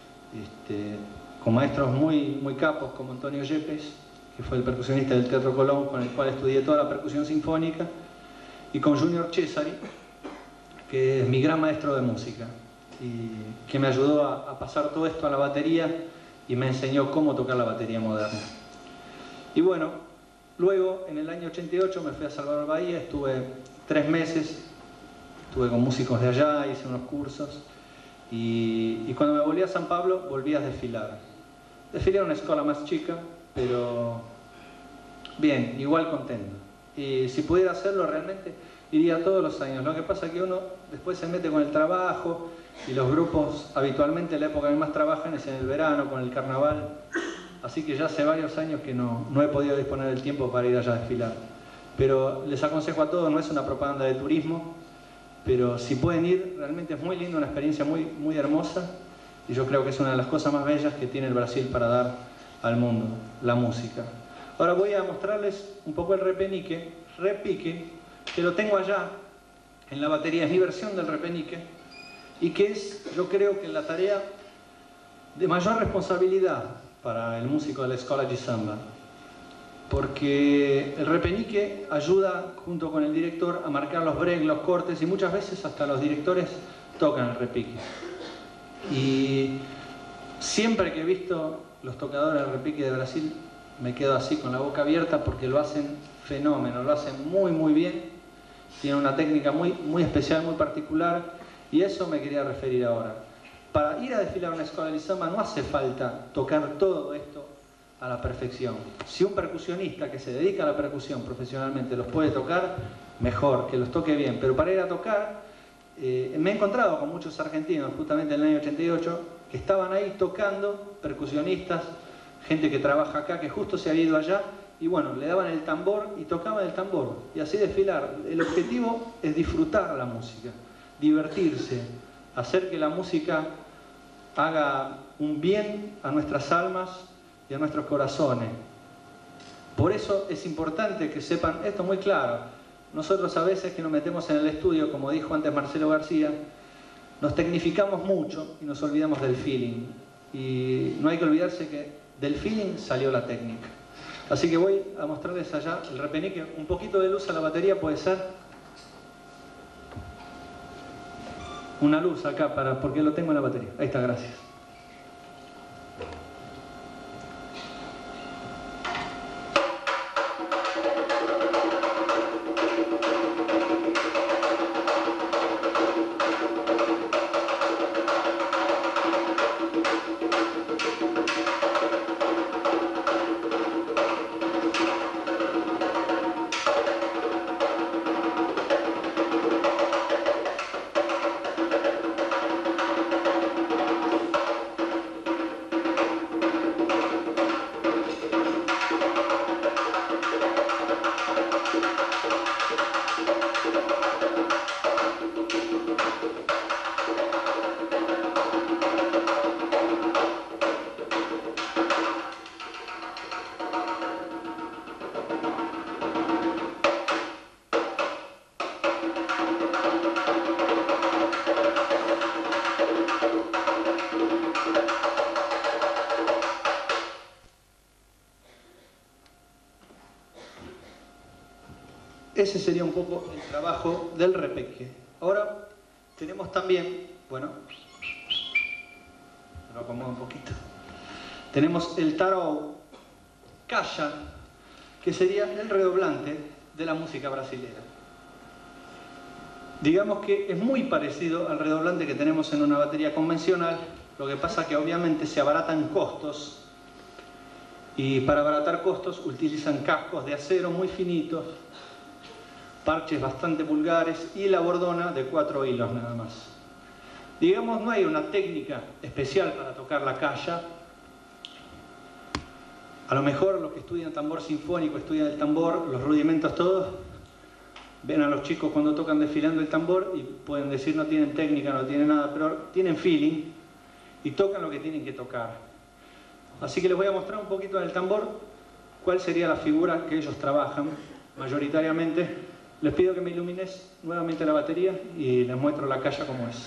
Con maestros muy capos como Antonio Yepes, que fue el percusionista del Teatro Colón, con el cual estudié toda la percusión sinfónica, y con Junior Cesari, que es mi gran maestro de música, y que me ayudó a pasar todo esto a la batería y me enseñó cómo tocar la batería moderna. Y bueno, luego en el año 88 me fui a Salvador Bahía, estuve 3 meses, estuve con músicos de allá, hice unos cursos, y cuando me volví a San Pablo volví a desfilar. Desfilé en una escuela más chica, pero bien, igual contento. Y si pudiera hacerlo realmente iría todos los años. Lo que pasa es que uno después se mete con el trabajo y los grupos habitualmente la época que más trabajan es en el verano, con el carnaval. Así que ya hace varios años que no he podido disponer del tiempo para ir allá a desfilar. Pero les aconsejo a todos, no es una propaganda de turismo, pero si pueden ir, realmente es muy lindo, una experiencia muy hermosa, y yo creo que es una de las cosas más bellas que tiene el Brasil para dar al mundo, la música. Ahora voy a mostrarles un poco el repique, que lo tengo allá en la batería, es mi versión del repenique, y que es, yo creo que la tarea de mayor responsabilidad para el músico de la Escola di Samba, porque el repenique ayuda junto con el director a marcar los breaks, los cortes, y muchas veces hasta los directores tocan el repique. Y siempre que he visto los tocadores del repique de Brasil me quedo así con la boca abierta, porque lo hacen fenómeno, lo hacen muy bien, tienen una técnica muy especial, muy particular, y eso me quería referir ahora. Para ir a desfilar a una Escola di Samba no hace falta tocar todo esto a la perfección. Si un percusionista que se dedica a la percusión profesionalmente los puede tocar, mejor, que los toque bien. Pero para ir a tocar, me he encontrado con muchos argentinos, justamente en el año 88, que estaban ahí tocando, percusionistas, gente que trabaja acá, que justo se había ido allá, y bueno, le daban el tambor y tocaban el tambor, y así desfilar. El objetivo es disfrutar la música, divertirse, hacer que la música haga un bien a nuestras almas y a nuestros corazones. Por eso es importante que sepan esto muy claro. Nosotros a veces que nos metemos en el estudio, como dijo antes Marcelo García, nos tecnificamos mucho y nos olvidamos del feeling. Y no hay que olvidarse que del feeling salió la técnica. Así que voy a mostrarles allá el repenique. Un poquito de luz a la batería puede ser. Una luz acá, porque lo tengo en la batería. Ahí está, gracias. ese sería un poco el trabajo del repeque. Ahora tenemos también, bueno, lo acomodo un poquito. Tenemos el tarot calla, que sería el redoblante de la música brasilera. Digamos que es muy parecido al redoblante que tenemos en una batería convencional, lo que pasa que obviamente se abaratan costos, y para abaratar costos utilizan cascos de acero muy finitos, parches bastante vulgares y la bordona de 4 hilos nada más. Digamos, no hay una técnica especial para tocar la calla. A lo mejor los que estudian tambor sinfónico, estudian el tambor, los rudimentos todos, ven a los chicos cuando tocan desfilando el tambor y pueden decir no tienen técnica, no tienen nada, pero tienen feeling y tocan lo que tienen que tocar. Así que les voy a mostrar un poquito en el tambor cuál sería la figura que ellos trabajan mayoritariamente. Les pido que me ilumines nuevamente la batería y les muestro la calla como es.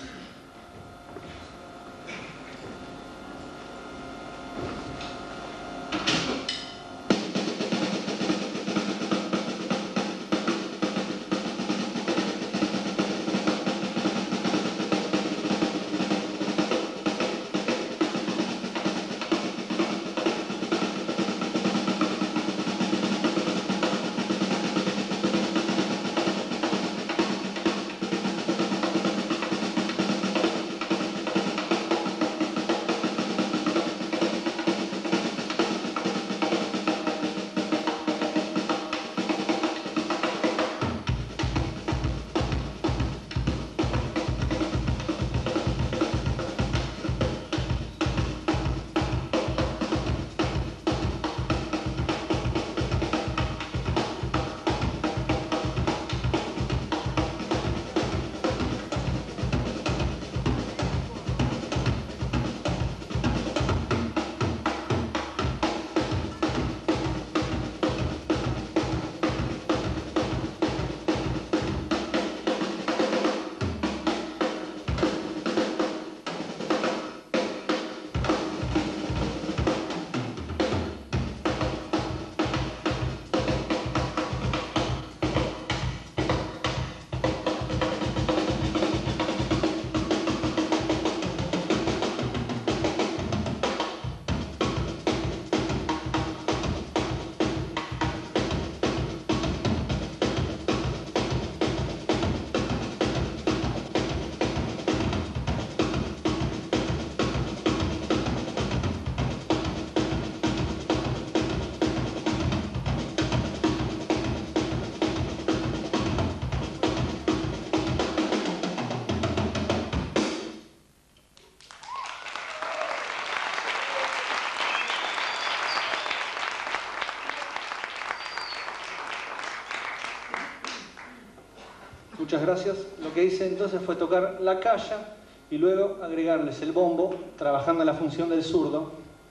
Muchas gracias. Lo que hice entonces fue tocar la calla y luego agregarles el bombo, trabajando en la función del zurdo,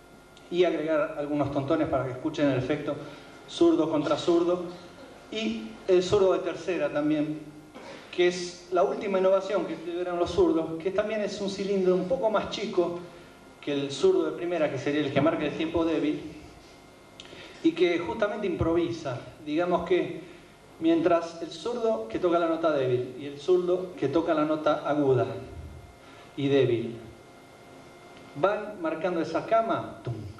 y agregar algunos tontones para que escuchen el efecto zurdo contra zurdo, y el zurdo de tercera también, que es la última innovación que tuvieron los zurdos, que también es un cilindro un poco más chico que el zurdo de primera, que sería el que marca el tiempo débil, y que justamente improvisa. Digamos que mientras el zurdo que toca la nota débil y el zurdo que toca la nota aguda y débil van marcando esa cama,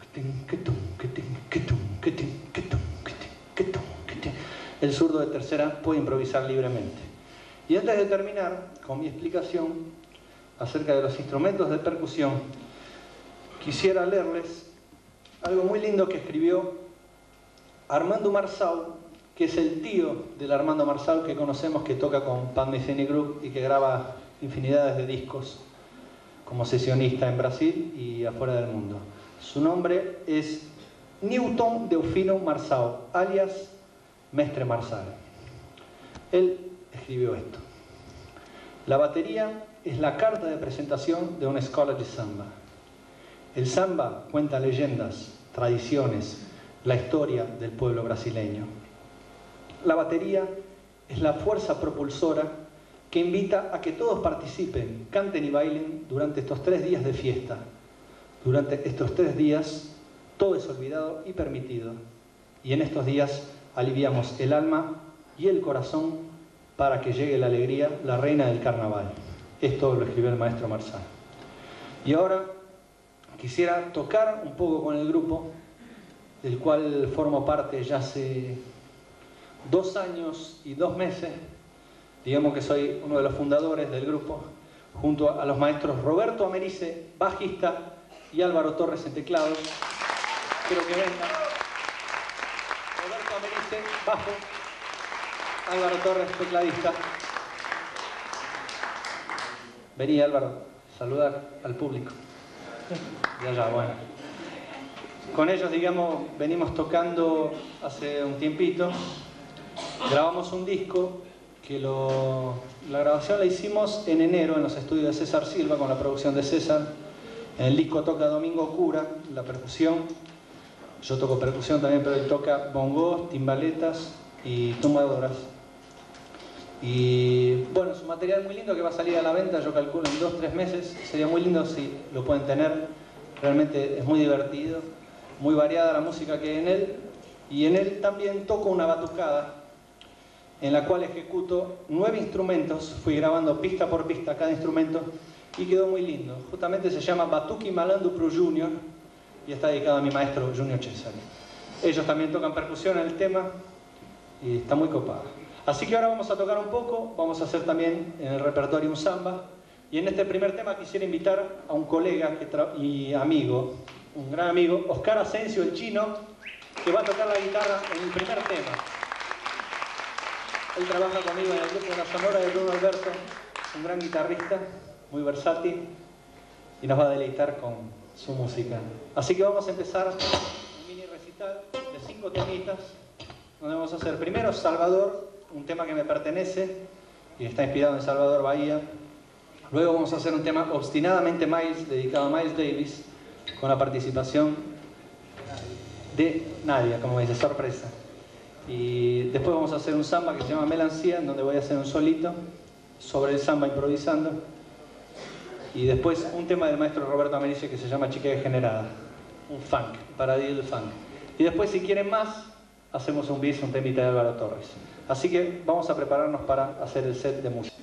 el zurdo de tercera puede improvisar libremente. Y antes de terminar con mi explicación acerca de los instrumentos de percusión, quisiera leerles algo muy lindo que escribió Armando Marçal, que es el tío del Armando Marçal que conocemos, que toca con Pat Metheny Group y que graba infinidades de discos como sesionista en Brasil y afuera del mundo. Su nombre es Newton Delfino Marçal, alias Mestre Marçal. Él escribió esto: la batería es la carta de presentación de una escuela de samba. El samba cuenta leyendas, tradiciones, la historia del pueblo brasileño. La batería es la fuerza propulsora que invita a que todos participen, canten y bailen durante estos 3 días de fiesta. Durante estos 3 días todo es olvidado y permitido. Y en estos días aliviamos el alma y el corazón para que llegue la alegría, la reina del carnaval. Esto lo escribió el maestro Marzano. Y ahora quisiera tocar un poco con el grupo, del cual formo parte ya hace 2 años y 2 meses. Digamos que soy uno de los fundadores del grupo, junto a los maestros Roberto Americe, bajista, y Álvaro Torres en teclados. Quiero que vengan. Roberto Americe, bajo. Álvaro Torres, tecladista. Vení, Álvaro, saludar al público. De allá, bueno. Con ellos, digamos, venimos tocando hace un tiempito. Grabamos un disco que la grabación la hicimos en enero en los estudios de César Silva, con la producción de César. En el disco toca Domingo Cura, la percusión. Yo toco percusión también, pero él toca bongos, timbaletas y tumbadoras. Y bueno, es un material muy lindo que va a salir a la venta, yo calculo en 2 o 3 meses. Sería muy lindo si lo pueden tener. Realmente es muy divertido, muy variada la música que hay en él. Y en él también toco una batucada, en la cual ejecuto 9 instrumentos. Fui grabando pista por pista cada instrumento y quedó muy lindo. Justamente se llama Batuque Malandro Pro Junior y está dedicado a mi maestro Junior Cesari. Ellos también tocan percusión en el tema y está muy copado. Así que ahora vamos a tocar un poco, vamos a hacer también en el repertorio un samba. Y en este primer tema quisiera invitar a un colega y amigo, un gran amigo, Oscar Asensio, el chino, que va a tocar la guitarra en el primer tema. Él trabaja conmigo en el grupo de la Sonora de Bruno Alberto, un gran guitarrista, muy versátil, y nos va a deleitar con su música. Así que vamos a empezar un mini recital de 5 temitas, donde vamos a hacer primero Salvador, un tema que me pertenece y está inspirado en Salvador Bahía. Luego vamos a hacer un tema Obstinadamente Miles, dedicado a Miles Davis, con la participación de Nadia, como dice, sorpresa. Y después vamos a hacer un samba que se llama Melancía, en donde voy a hacer un solito sobre el samba improvisando. Y después un tema del maestro Roberto Americe que se llama Chica Degenerada, un funk, paradillo del funk. Y después, si quieren más, hacemos un bis, un temita de Álvaro Torres. Así que vamos a prepararnos para hacer el set de música.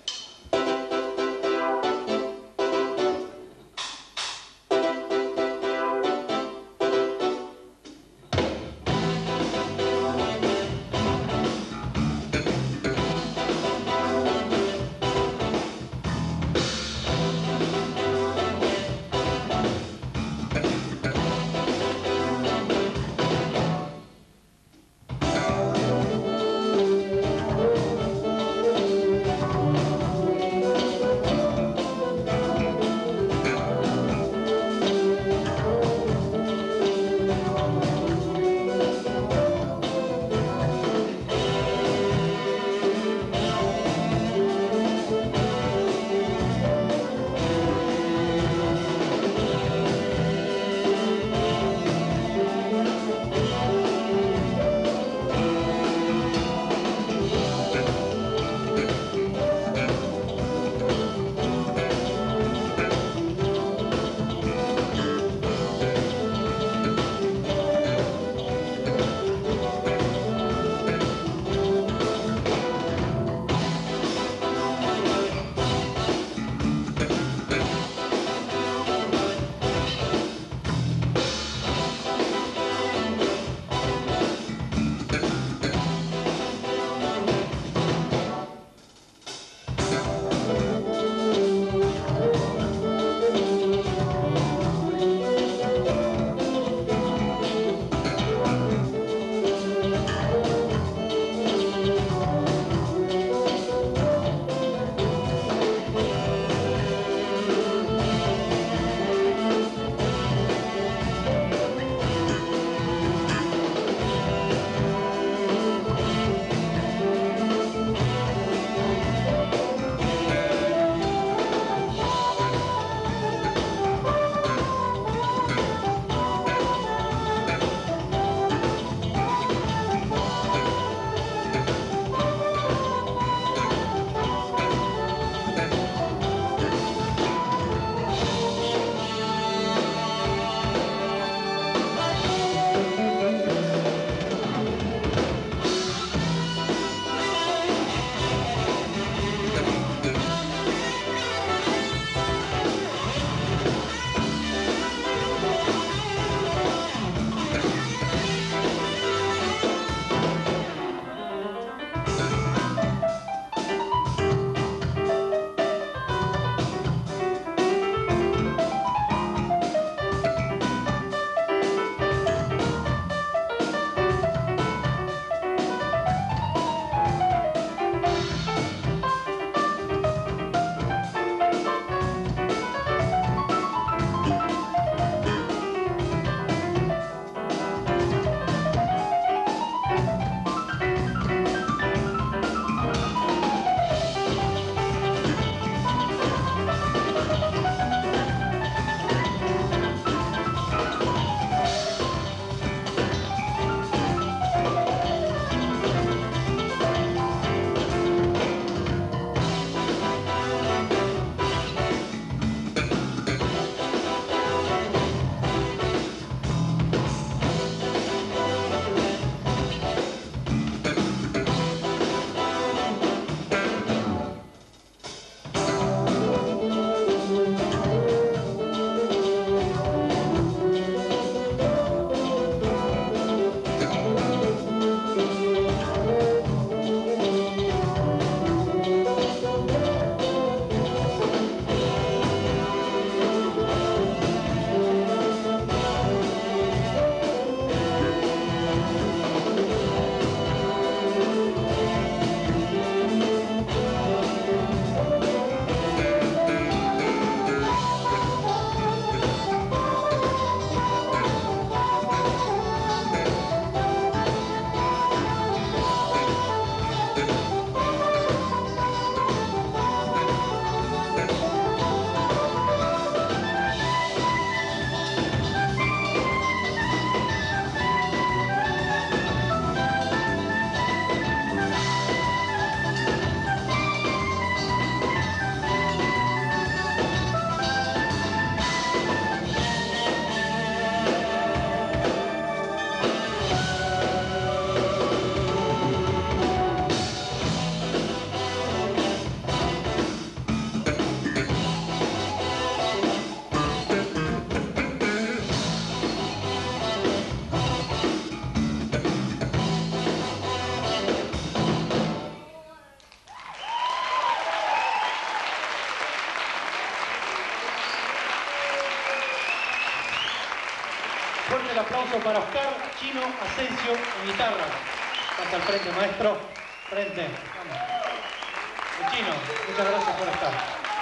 aplauso para Oscar Chino Asensio en guitarra. Pasa al frente, maestro. Frente. Vamos. Chino, muchas gracias por estar.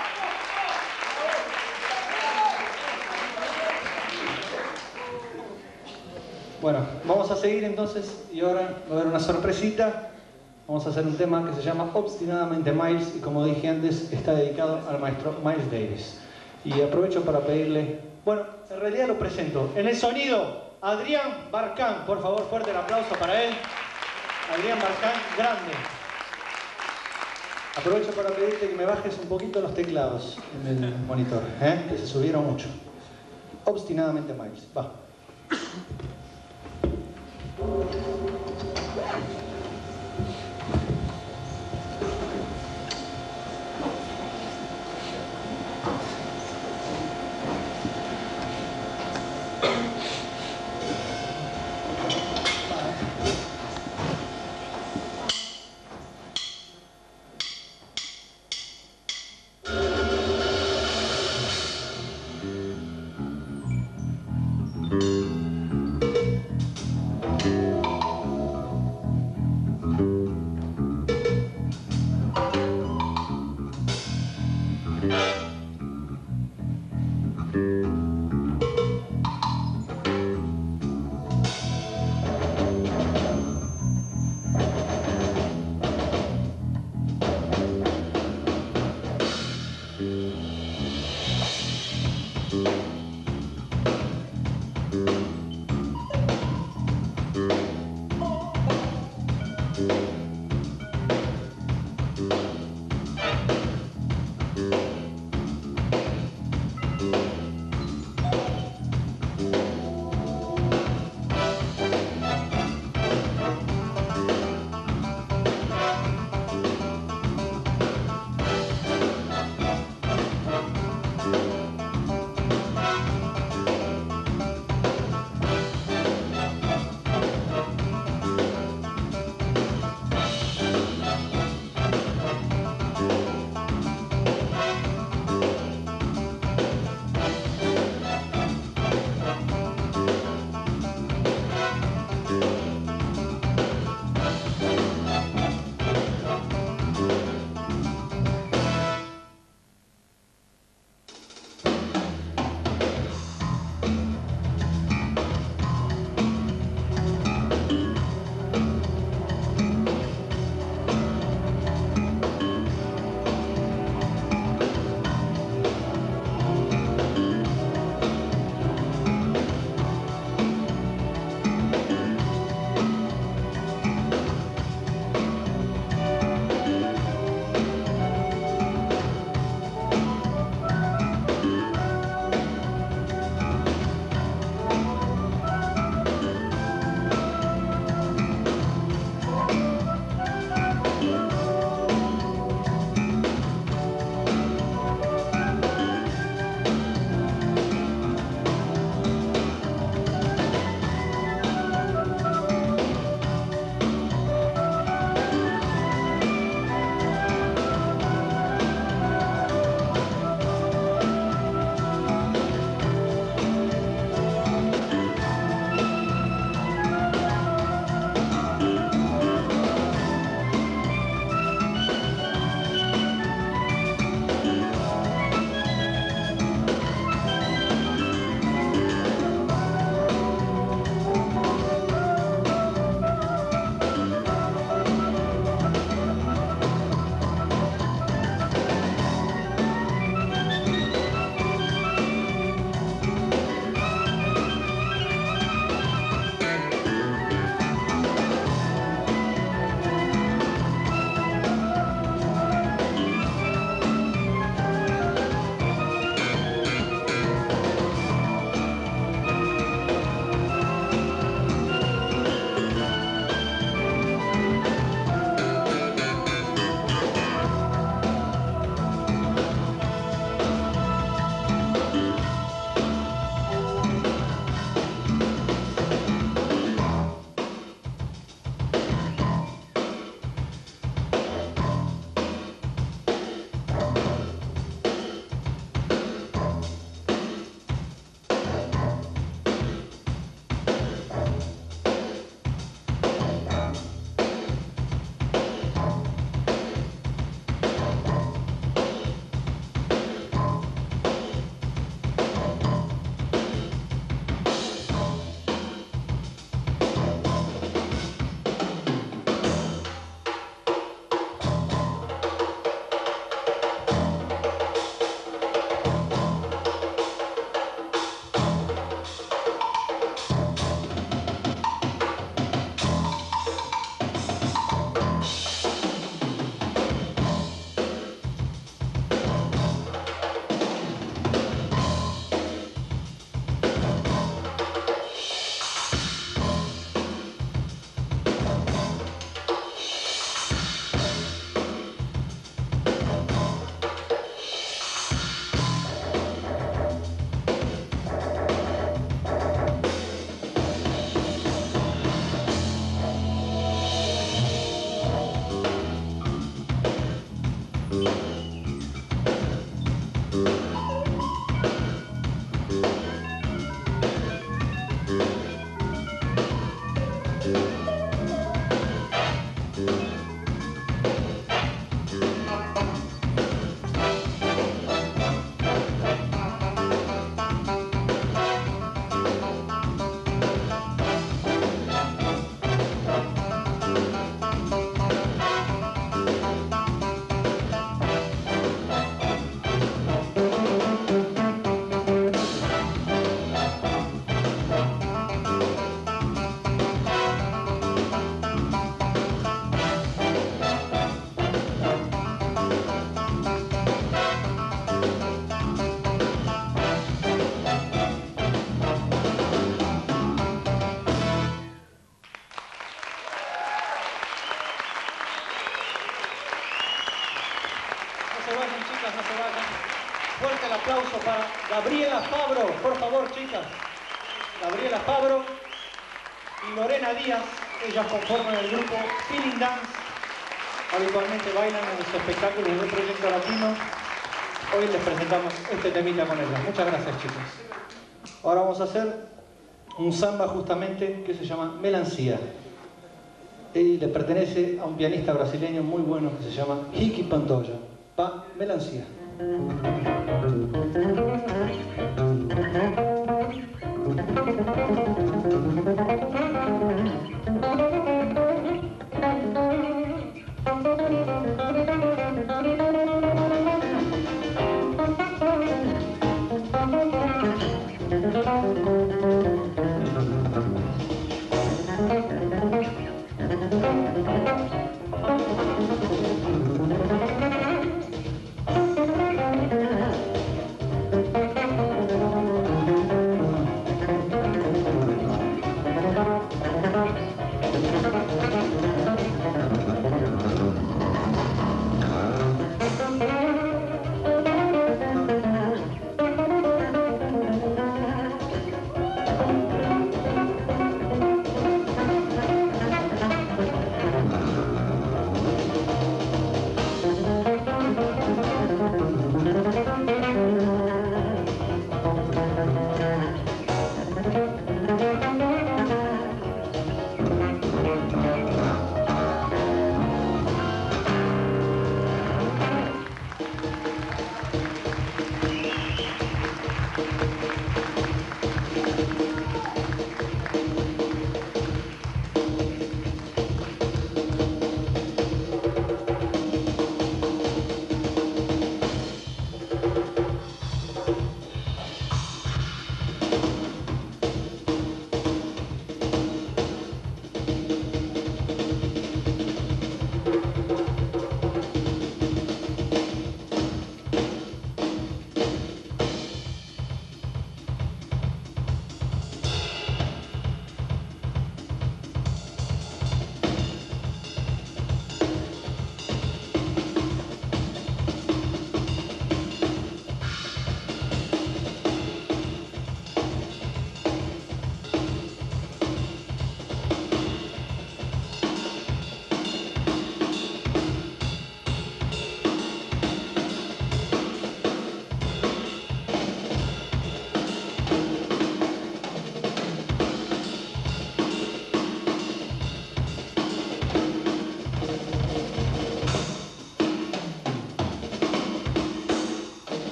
Bueno, vamos a seguir entonces y ahora va a haber una sorpresita. Vamos a hacer un tema que se llama Obstinadamente Miles y como dije antes está dedicado al maestro Miles Davis. Y aprovecho para pedirle, bueno, en realidad lo presento. En el sonido, Adrián Barcán, por favor, fuerte el aplauso para él. Adrián Barcán, grande. Aprovecho para pedirte que me bajes un poquito los teclados en el monitor, que se subieron mucho. Obstinadamente Miles, va. el aplauso para Gabriela Fabro, por favor, chicas. Gabriela Fabro y Lorena Díaz, ellas conforman el grupo Feeling Dance. Habitualmente bailan en los espectáculos del Proyecto Latino. Hoy les presentamos este temita con ellas. Muchas gracias, chicos. Ahora vamos a hacer un samba justamente que se llama Melancia. Y le pertenece a un pianista brasileño muy bueno que se llama Ricky Pantoja. Va, Melancia.